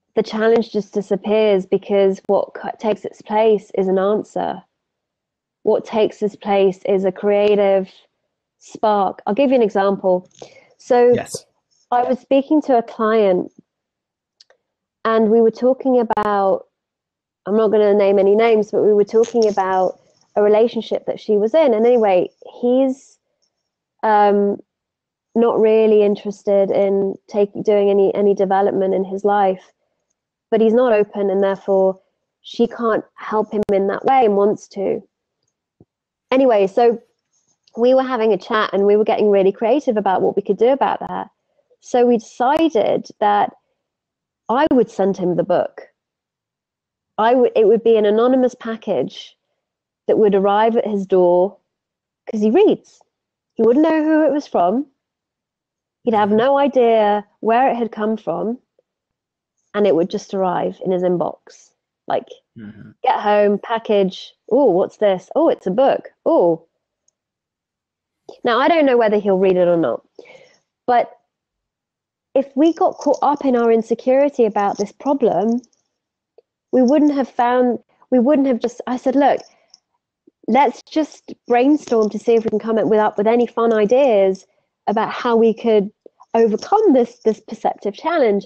the challenge just disappears, because what takes its place is an answer. What takes its place is a creative spark. I'll give you an example. So Yes. I was speaking to a client, and we were talking about, I'm not going to name any names, but we were talking about a relationship that she was in. And anyway, he's um, not really interested in taking doing any any development in his life, but he's not open, and therefore she can't help him in that way and wants to. Anyway, so we were having a chat and we were getting really creative about what we could do about that. So we decided that I would send him the book. I would, it would be an anonymous package that would arrive at his door, because he reads. He wouldn't know who it was from. He'd have no idea where it had come from, and it would just arrive in his inbox. Like, mm-hmm. Get home, package. Oh, what's this? Oh, it's a book. Oh. Now, I don't know whether he'll read it or not, but if we got caught up in our insecurity about this problem, we wouldn't have found, we wouldn't have just, I said, look, let's just brainstorm to see if we can come up with, up with any fun ideas about how we could overcome this, this perceptive challenge.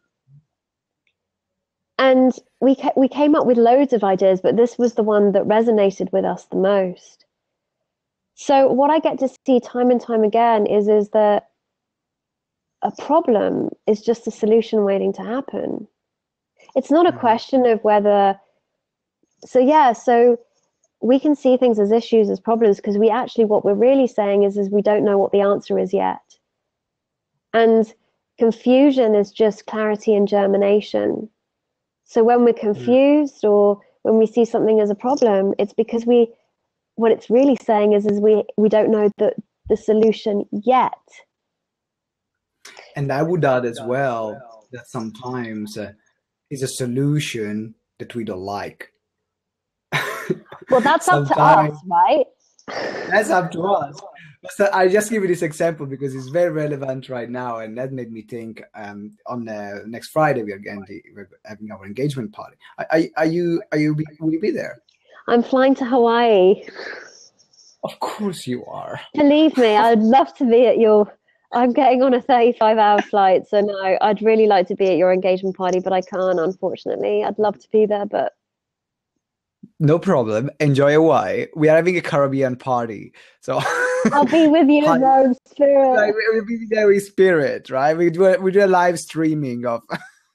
And we, ca- we came up with loads of ideas, but this was the one that resonated with us the most. So what I get to see time and time again is, is that a problem is just a solution waiting to happen. It's not a question of whether, so yeah, so we can see things as issues, as problems, because we actually, what we're really saying is, is we don't know what the answer is yet. And confusion is just clarity and germination. So when we're confused mm. or when we see something as a problem, it's because we, what it's really saying is, is we, we don't know the, the solution yet. And I would add as well that sometimes uh, is a solution that we don't like. Well, that's up to us, right? That's up to us. So I just give you this example because it's very relevant right now, and that made me think. Um, on uh, next Friday, we are going to we're having our engagement party. Are, are, are you? Are you? Be, will you be there? I'm flying to Hawaii. Of course you are. Believe me, I'd love to be at your. I'm getting on a thirty-five hour flight, so no, I'd really like to be at your engagement party, but I can't, unfortunately. I'd love to be there, but. No problem. Enjoy Hawaii. We are having a Caribbean party, so I'll be with you there in spirit. Like, we'll be there in spirit, right? We do a, we do a live streaming of.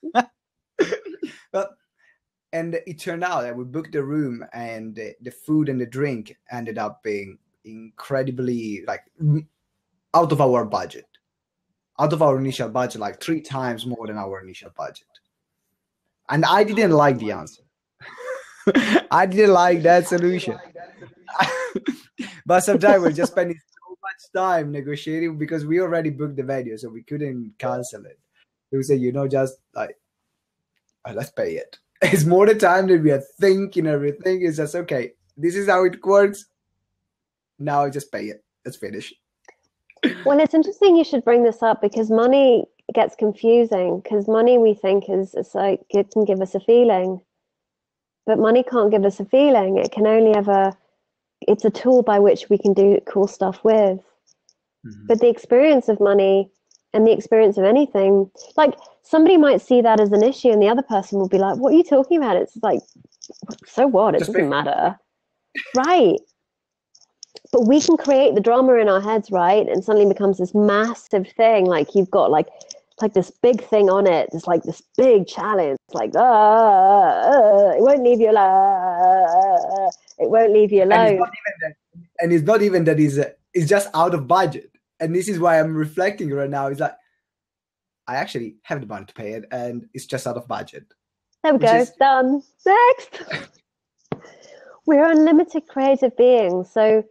But and it turned out that we booked the room, and the, the food and the drink ended up being incredibly like out of our budget, out of our initial budget, like three times more than our initial budget. And I didn't like the answer. I didn't like that solution. But sometimes we're just spending so much time negotiating because we already booked the venue, so we couldn't cancel it. We said, you know, just like, oh, let's pay it. It's more the time that we are thinking everything. It's just, okay, this is how it works. Now just pay it. Let's finish. Well, it's interesting you should bring this up because money gets confusing because money we think is it's like it can give us a feeling. But money can't give us a feeling. It can only ever, it's a tool by which we can do cool stuff with. Mm-hmm. But the experience of money and the experience of anything, like somebody might see that as an issue and the other person will be like, what are you talking about? It's like, so what? It Just doesn't matter. Right. But we can create the drama in our heads, right? And suddenly becomes this massive thing. Like you've got like, like this big thing on it. It's like this big challenge. It's like, ah, uh, it won't leave you alone. It won't leave you alone. And it's not even that, and it's not even that it's, uh, it's just out of budget. And this is why I'm reflecting right now. It's like, I actually have the money to pay it and it's just out of budget. There we go. Is... Done. Next. We're unlimited creative beings. So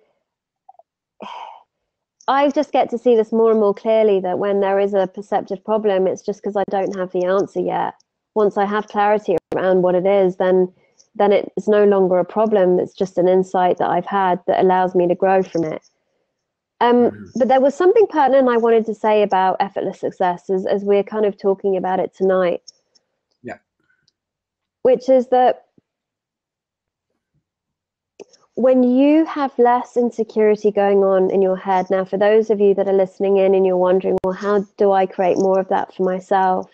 I just get to see this more and more clearly that when there is a perceptive problem, it's just because I don't have the answer yet. Once I have clarity around what it is, then then it's no longer a problem. It's just an insight that I've had that allows me to grow from it. Um, mm-hmm. But there was something pertinent I wanted to say about effortless success as, as we're kind of talking about it tonight. Yeah. which is that when you have less insecurity going on in your head, now for those of you that are listening in and you're wondering, well, how do I create more of that for myself?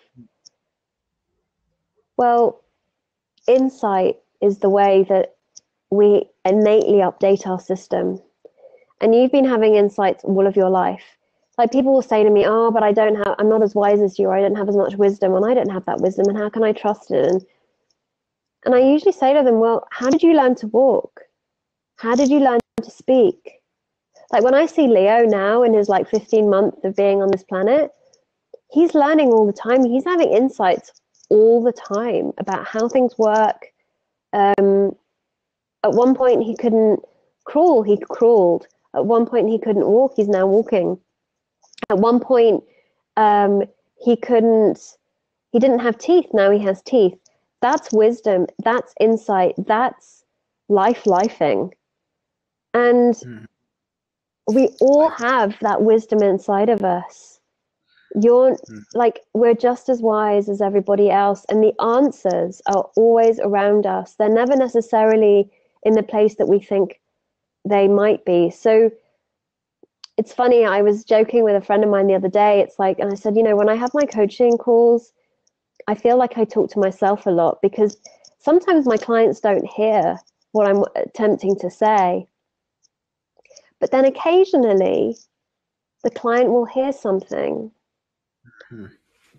Well, insight is the way that we innately update our system. And you've been having insights all of your life. Like people will say to me, oh, but I don't have, I'm not as wise as you, or I don't have as much wisdom, and I don't have that wisdom, and how can I trust it? And, and I usually say to them, well, how did you learn to walk? How did you learn to speak? Like when I see Leo now in his like fifteen months of being on this planet, he's learning all the time. He's having insights all the time about how things work. Um, at one point he couldn't crawl, he crawled. At one point he couldn't walk, he's now walking. At one point um, he couldn't, he didn't have teeth, now he has teeth. That's wisdom, that's insight, that's life lifing. And mm. we all have that wisdom inside of us. You're mm. like, we're just as wise as everybody else, and the answers are always around us. They're never necessarily in the place that we think they might be. So it's funny, I was joking with a friend of mine the other day. It's like, and I said, you know, when I have my coaching calls, I feel like I talk to myself a lot, because sometimes my clients don't hear what I'm attempting to say. But then occasionally the client will hear something. Hmm.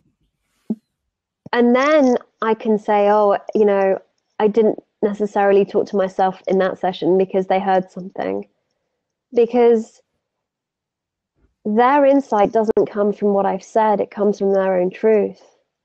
And then I can say, oh, you know, I didn't necessarily talk to myself in that session because they heard something. Because their insight doesn't come from what I've said, it comes from their own truth.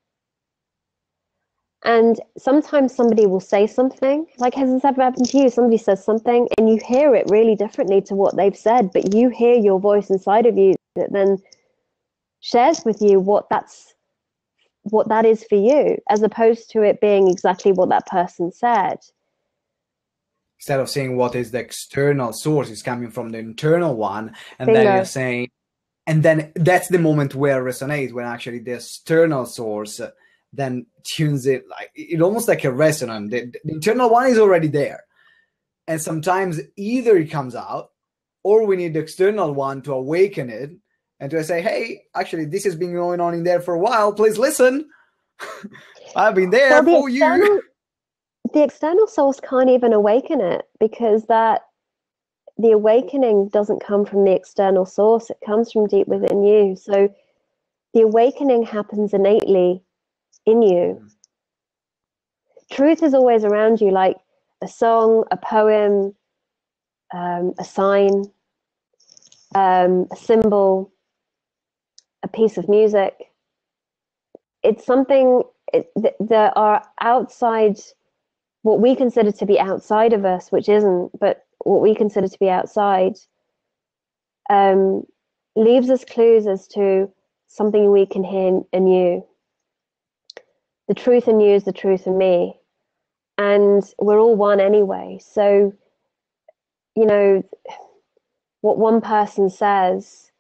And sometimes somebody will say something, like, has this ever happened to you? Somebody says something and you hear it really differently to what they've said, but you hear your voice inside of you that then shares with you what that's, what that is for you, as opposed to it being exactly what that person said. Instead of saying what is the external source is coming from the internal one, and Bingo. then you're saying, and then that's the moment where it resonates, when actually the external source then tunes it, like it almost like a resonance. The, the internal one is already there, and sometimes either it comes out, or we need the external one to awaken it and to say, hey, actually this has been going on in there for a while, please listen. I've been there well, the for external, you the external source can't even awaken it, because that the awakening doesn't come from the external source, it comes from deep within you. So the awakening happens innately in you. Truth is always around you, like a song, a poem, um, a sign, um, a symbol, a piece of music. It's something it, th- that are outside, what we consider to be outside of us, which isn't, but what we consider to be outside, um, leaves us clues as to something we can hear in you. The truth in you is the truth in me, and we're all one anyway. So, you know, what one person says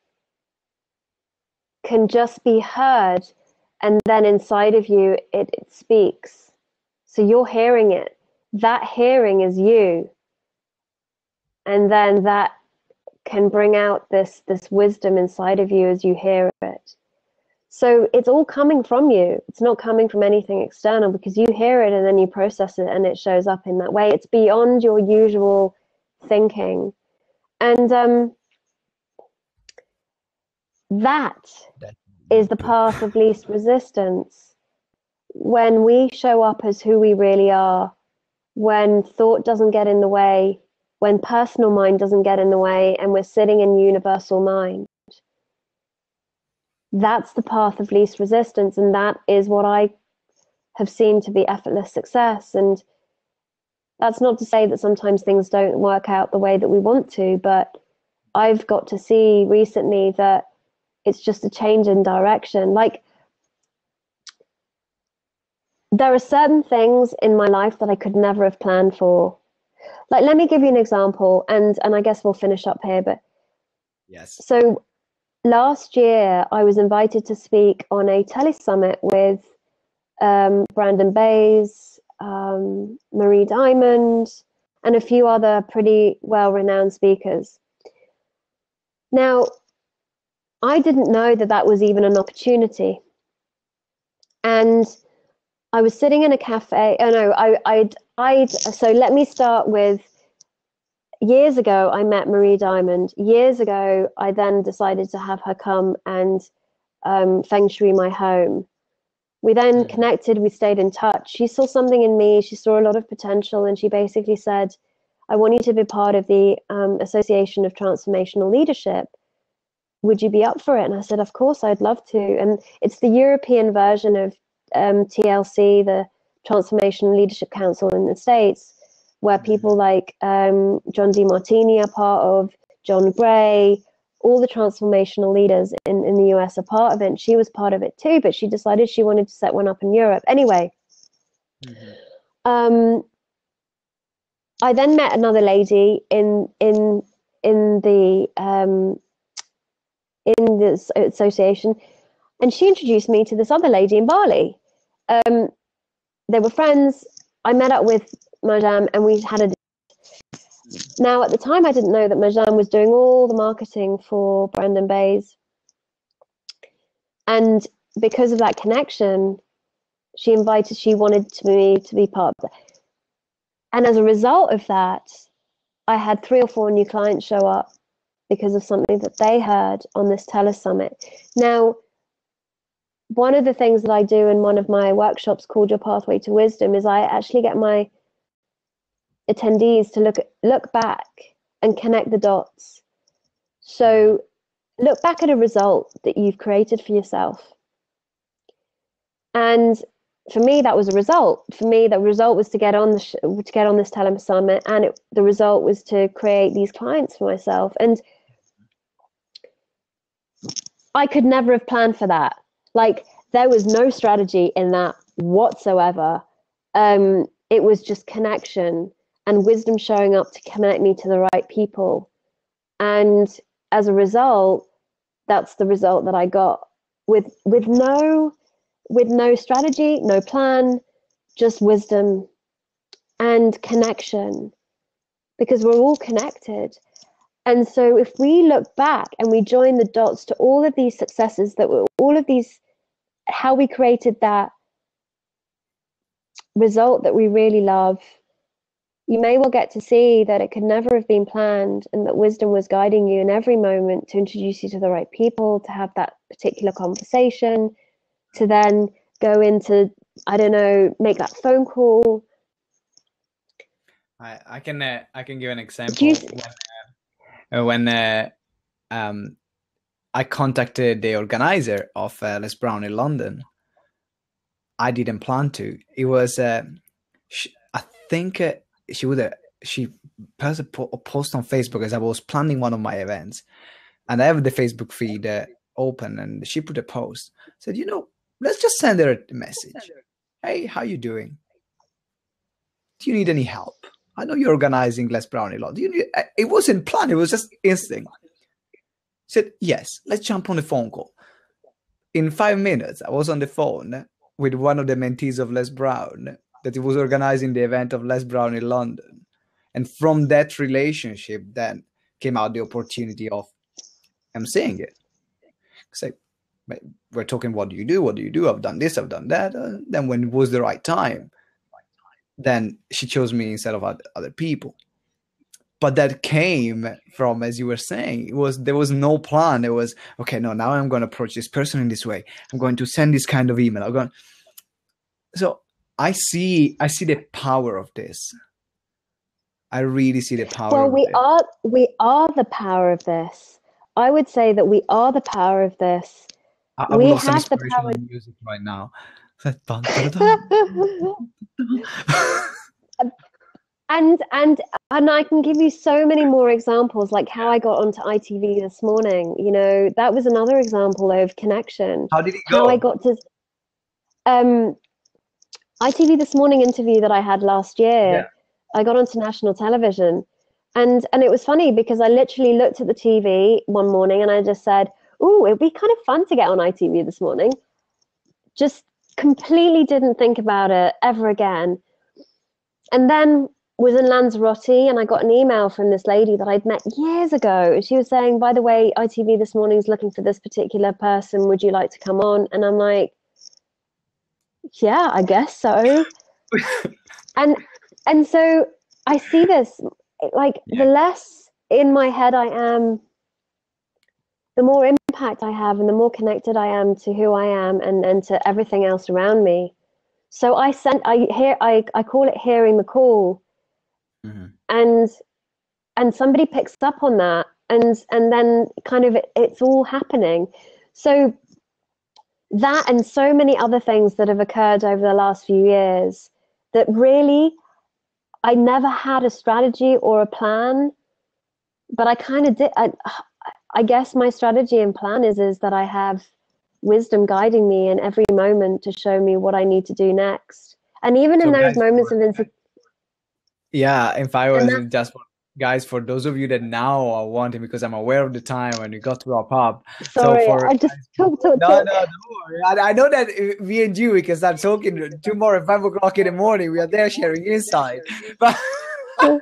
can just be heard, and then inside of you it, it speaks. So you're hearing it. That hearing is you, and then that can bring out this this wisdom inside of you as you hear it. So it's all coming from you. It's not coming from anything external, because you hear it and then you process it and it shows up in that way. It's beyond your usual thinking. And um, that is the path of least resistance. When we show up as who we really are, when thought doesn't get in the way, when personal mind doesn't get in the way, and we're sitting in universal mind. That's the path of least resistance, and that is what I have seen to be effortless success. And that's not to say that sometimes things don't work out the way that we want to, but I've got to see recently that it's just a change in direction. Like, there are certain things in my life that I could never have planned for. Like, let me give you an example, and, and I guess we'll finish up here, but yes. So last year, I was invited to speak on a telesummit with um, Brandon Bays, um, Marie Diamond, and a few other pretty well-renowned speakers. Now, I didn't know that that was even an opportunity. And I was sitting in a cafe. Oh no, I, I'd, I'd, so let me start with, years ago, I met Marie Diamond. Years ago, I then decided to have her come and um, feng shui my home. We then connected, we stayed in touch. She saw something in me, she saw a lot of potential, and she basically said, I want you to be part of the um, Association of Transformational Leadership. Would you be up for it? And I said, of course, I'd love to. And it's the European version of um, T L C, the Transformational Leadership Council in the States, where people like um, John DeMartini are part of, John Gray, all the transformational leaders in, in the U S are part of it. And she was part of it too, but she decided she wanted to set one up in Europe. Anyway, mm-hmm. um, I then met another lady in in in the um, in this association, and she introduced me to this other lady in Bali. Um, they were friends. I met up with Madame, and we had a. Now, at the time, I didn't know that Madame was doing all the marketing for Brandon Bays, and because of that connection, she invited. She wanted to me to be part of it. And as a result of that, I had three or four new clients show up because of something that they heard on this telesummit. Now, one of the things that I do in one of my workshops called Your Pathway to Wisdom is I actually get my attendees to look look back and connect the dots. So look back at a result that you've created for yourself. And for me, that was a result. For me, the result was to get on the sh- to get on this telesummit, and it, the result was to create these clients for myself. And I could never have planned for that. Like, there was no strategy in that whatsoever. Um, it was just connection and wisdom showing up to connect me to the right people. And as a result, that's the result that I got with with no. with no strategy, no plan, just wisdom and connection, because we're all connected. And so if we look back and we join the dots to all of these successes, that were all of these, how we created that result that we really love, you may well get to see that it could never have been planned, and that wisdom was guiding you in every moment to introduce you to the right people, to have that particular conversation, to then go into, I don't know, make that phone call. I, I can uh, I can give an example. You... When, uh, when uh, um, I contacted the organizer of uh, Les Brown in London, I didn't plan to. It was, uh, she, I think uh, she would uh, she posted a post on Facebook as I was planning one of my events, and I have the Facebook feed uh, open, and she put a post, said, you know, let's just send her a message. Hey, how you doing? Do you need any help? I know you're organizing Les Brown a lot. Do you need, it wasn't planned. It was just instinct. Said, yes, let's jump on the phone call. In five minutes, I was on the phone with one of the mentees of Les Brown that he was organizing the event of Les Brown in London. And from that relationship, then came out the opportunity of emceeing it. Say, we're talking, what do you do? What do you do? I've done this, I've done that. Uh, then when it was the right time, then she chose me instead of other people. But that came from, as you were saying, it was there was no plan. It was, okay, no, now I'm going to approach this person in this way. I'm going to send this kind of email. I'm going. So I see, I see the power of this. I really see the power. Well, of we this. are we are the power of this. I would say that we are the power of this. I, I we have some the power. Music right now. and and and I can give you so many more examples, like how I got onto I T V this morning. You know, that was another example of connection. How did it go? How I got to um, I T V This Morning interview that I had last year. Yeah. I got onto national television, and and it was funny because I literally looked at the T V one morning and I just said, "Ooh, it'd be kind of fun to get on I T V this morning." Just completely didn't think about it ever again. and then was in Lanzarote, and I got an email from this lady that I'd met years ago. She was saying, by the way, I T V this morning is looking for this particular person. Would you like to come on? And I'm like, yeah, I guess so. and and so I see this, like, yeah. the less in my head I am, the more impact I have, and the more connected I am to who I am and, and to everything else around me. So I sent, I hear, I, I call it hearing the call. Mm-hmm. And and somebody picks up on that, and and then kind of it, it's all happening. So that and so many other things that have occurred over the last few years that really, I never had a strategy or a plan, but I kind of did. I, I guess my strategy and plan is is that I have wisdom guiding me in every moment to show me what I need to do next. And even so in those moments of insecurity. Yeah, if I was just guys, for those of you that now are wanting, because I'm aware of the time and we got to wrap up. Sorry, so for, I just talk, talk, no, talk. no, no, I, I know that we and you, we can start talking tomorrow at five o'clock in the morning. We are there sharing insight. But I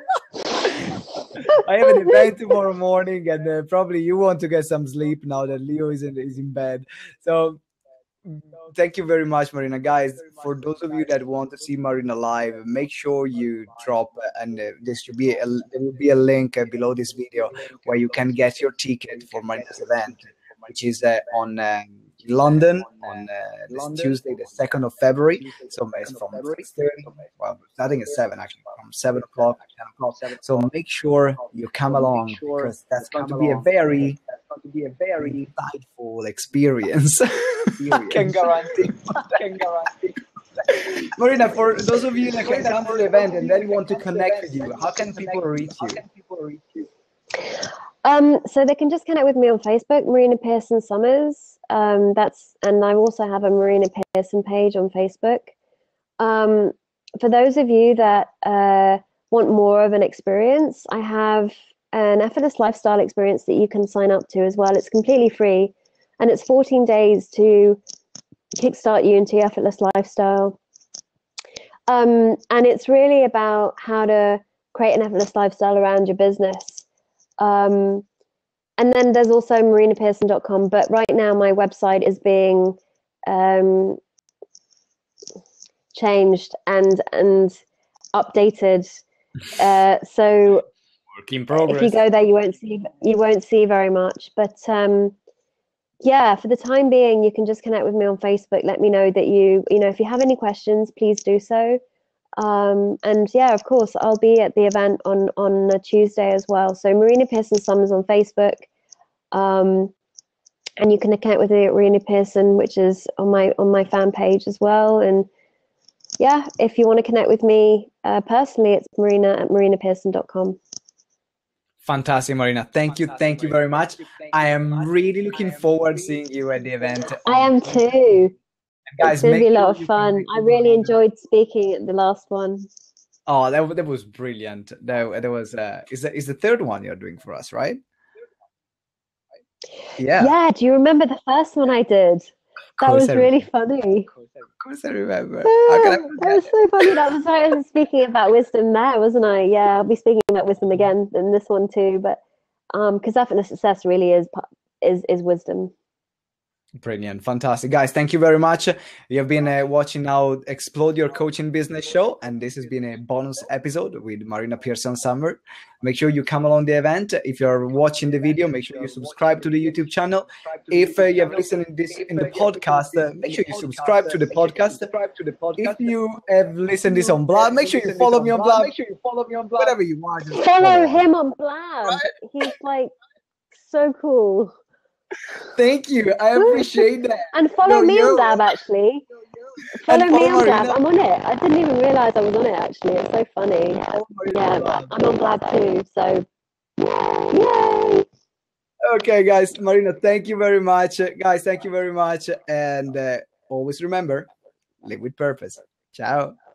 have an event tomorrow morning, and uh, probably you want to get some sleep now that Leo is in is in bed. So. Thank you very much, Marina. Guys, for those of you that want to see Marina live, make sure you drop, and uh, there should be a, there will be a link uh, below this video where you can get your ticket for Marina's event, which is uh, on uh, London on uh, this Tuesday, the second of February. So it's from six thirty, well, starting at seven actually, from seven o'clock to ten o'clock. So make sure you come along, because that's going to be a very to be a very insightful experience. I can guarantee. I can guarantee. Marina, for those of you that can come to the event and then want to connect with you, how can people reach you? Um, so they can just connect with me on Facebook, Marina Pearson Summers. Um, that's and I also have a Marina Pearson page on Facebook. Um, for those of you that uh, want more of an experience, I have an effortless lifestyle experience that you can sign up to as well. It's completely free, and it's fourteen days to kickstart you into your effortless lifestyle. Um, and it's really about how to create an effortless lifestyle around your business. Um, and then there's also marina pearson dot com, but right now my website is being um, changed and and updated. Uh, so Work in progress. If you go there, you won't see you won't see very much. But um, yeah, for the time being, you can just connect with me on Facebook. Let me know that you you know if you have any questions, please do so. Um, and yeah, of course, I'll be at the event on on a Tuesday as well. So Marina Pearson Summers on Facebook, um, and you can connect with me at Marina Pearson, which is on my on my fan page as well. And yeah, if you want to connect with me uh, personally, it's Marina at marina pearson dot com. Fantastic, Marina. Thank you. Thank you very much. I am really looking forward to seeing you at the event. I am too. Guys, it's going to be a lot of fun. I really enjoyed speaking at the last one. Oh, that, that was brilliant. That, that was, uh, is, that, is the third one you're doing for us, right? Yeah. Yeah. Do you remember the first one I did? That was really funny. Of course I remember. Oh, that was so funny. That was right. I was speaking about wisdom there, wasn't I? Yeah, I'll be speaking about wisdom again in this one too. But um, because effortless success really is is is wisdom. Brilliant. Fantastic. Guys, thank you very much. You have been uh, watching now Explode Your Coaching Business show, and this has been a bonus episode with Marina Pearson Summers. Make sure you come along the event. If you're watching the video, make sure you subscribe to the YouTube channel. If uh, you have listened to this in the podcast, uh, make sure you subscribe to the podcast. If you have listened to this on Blab, make sure you follow me on Blab. Make sure you follow me on Blab. Whatever you want. Follow, follow him on Blab. Right? He's like so cool. Thank you. I appreciate that. And follow no, me on Blab, actually. Follow me on Blab. I'm on it. I didn't even realize I was on it, actually. It's so funny. Yeah, I'm on Blab too. So, yay. Okay, guys. Marina, thank you very much. Guys, thank you very much. And uh, always remember, live with purpose. Ciao.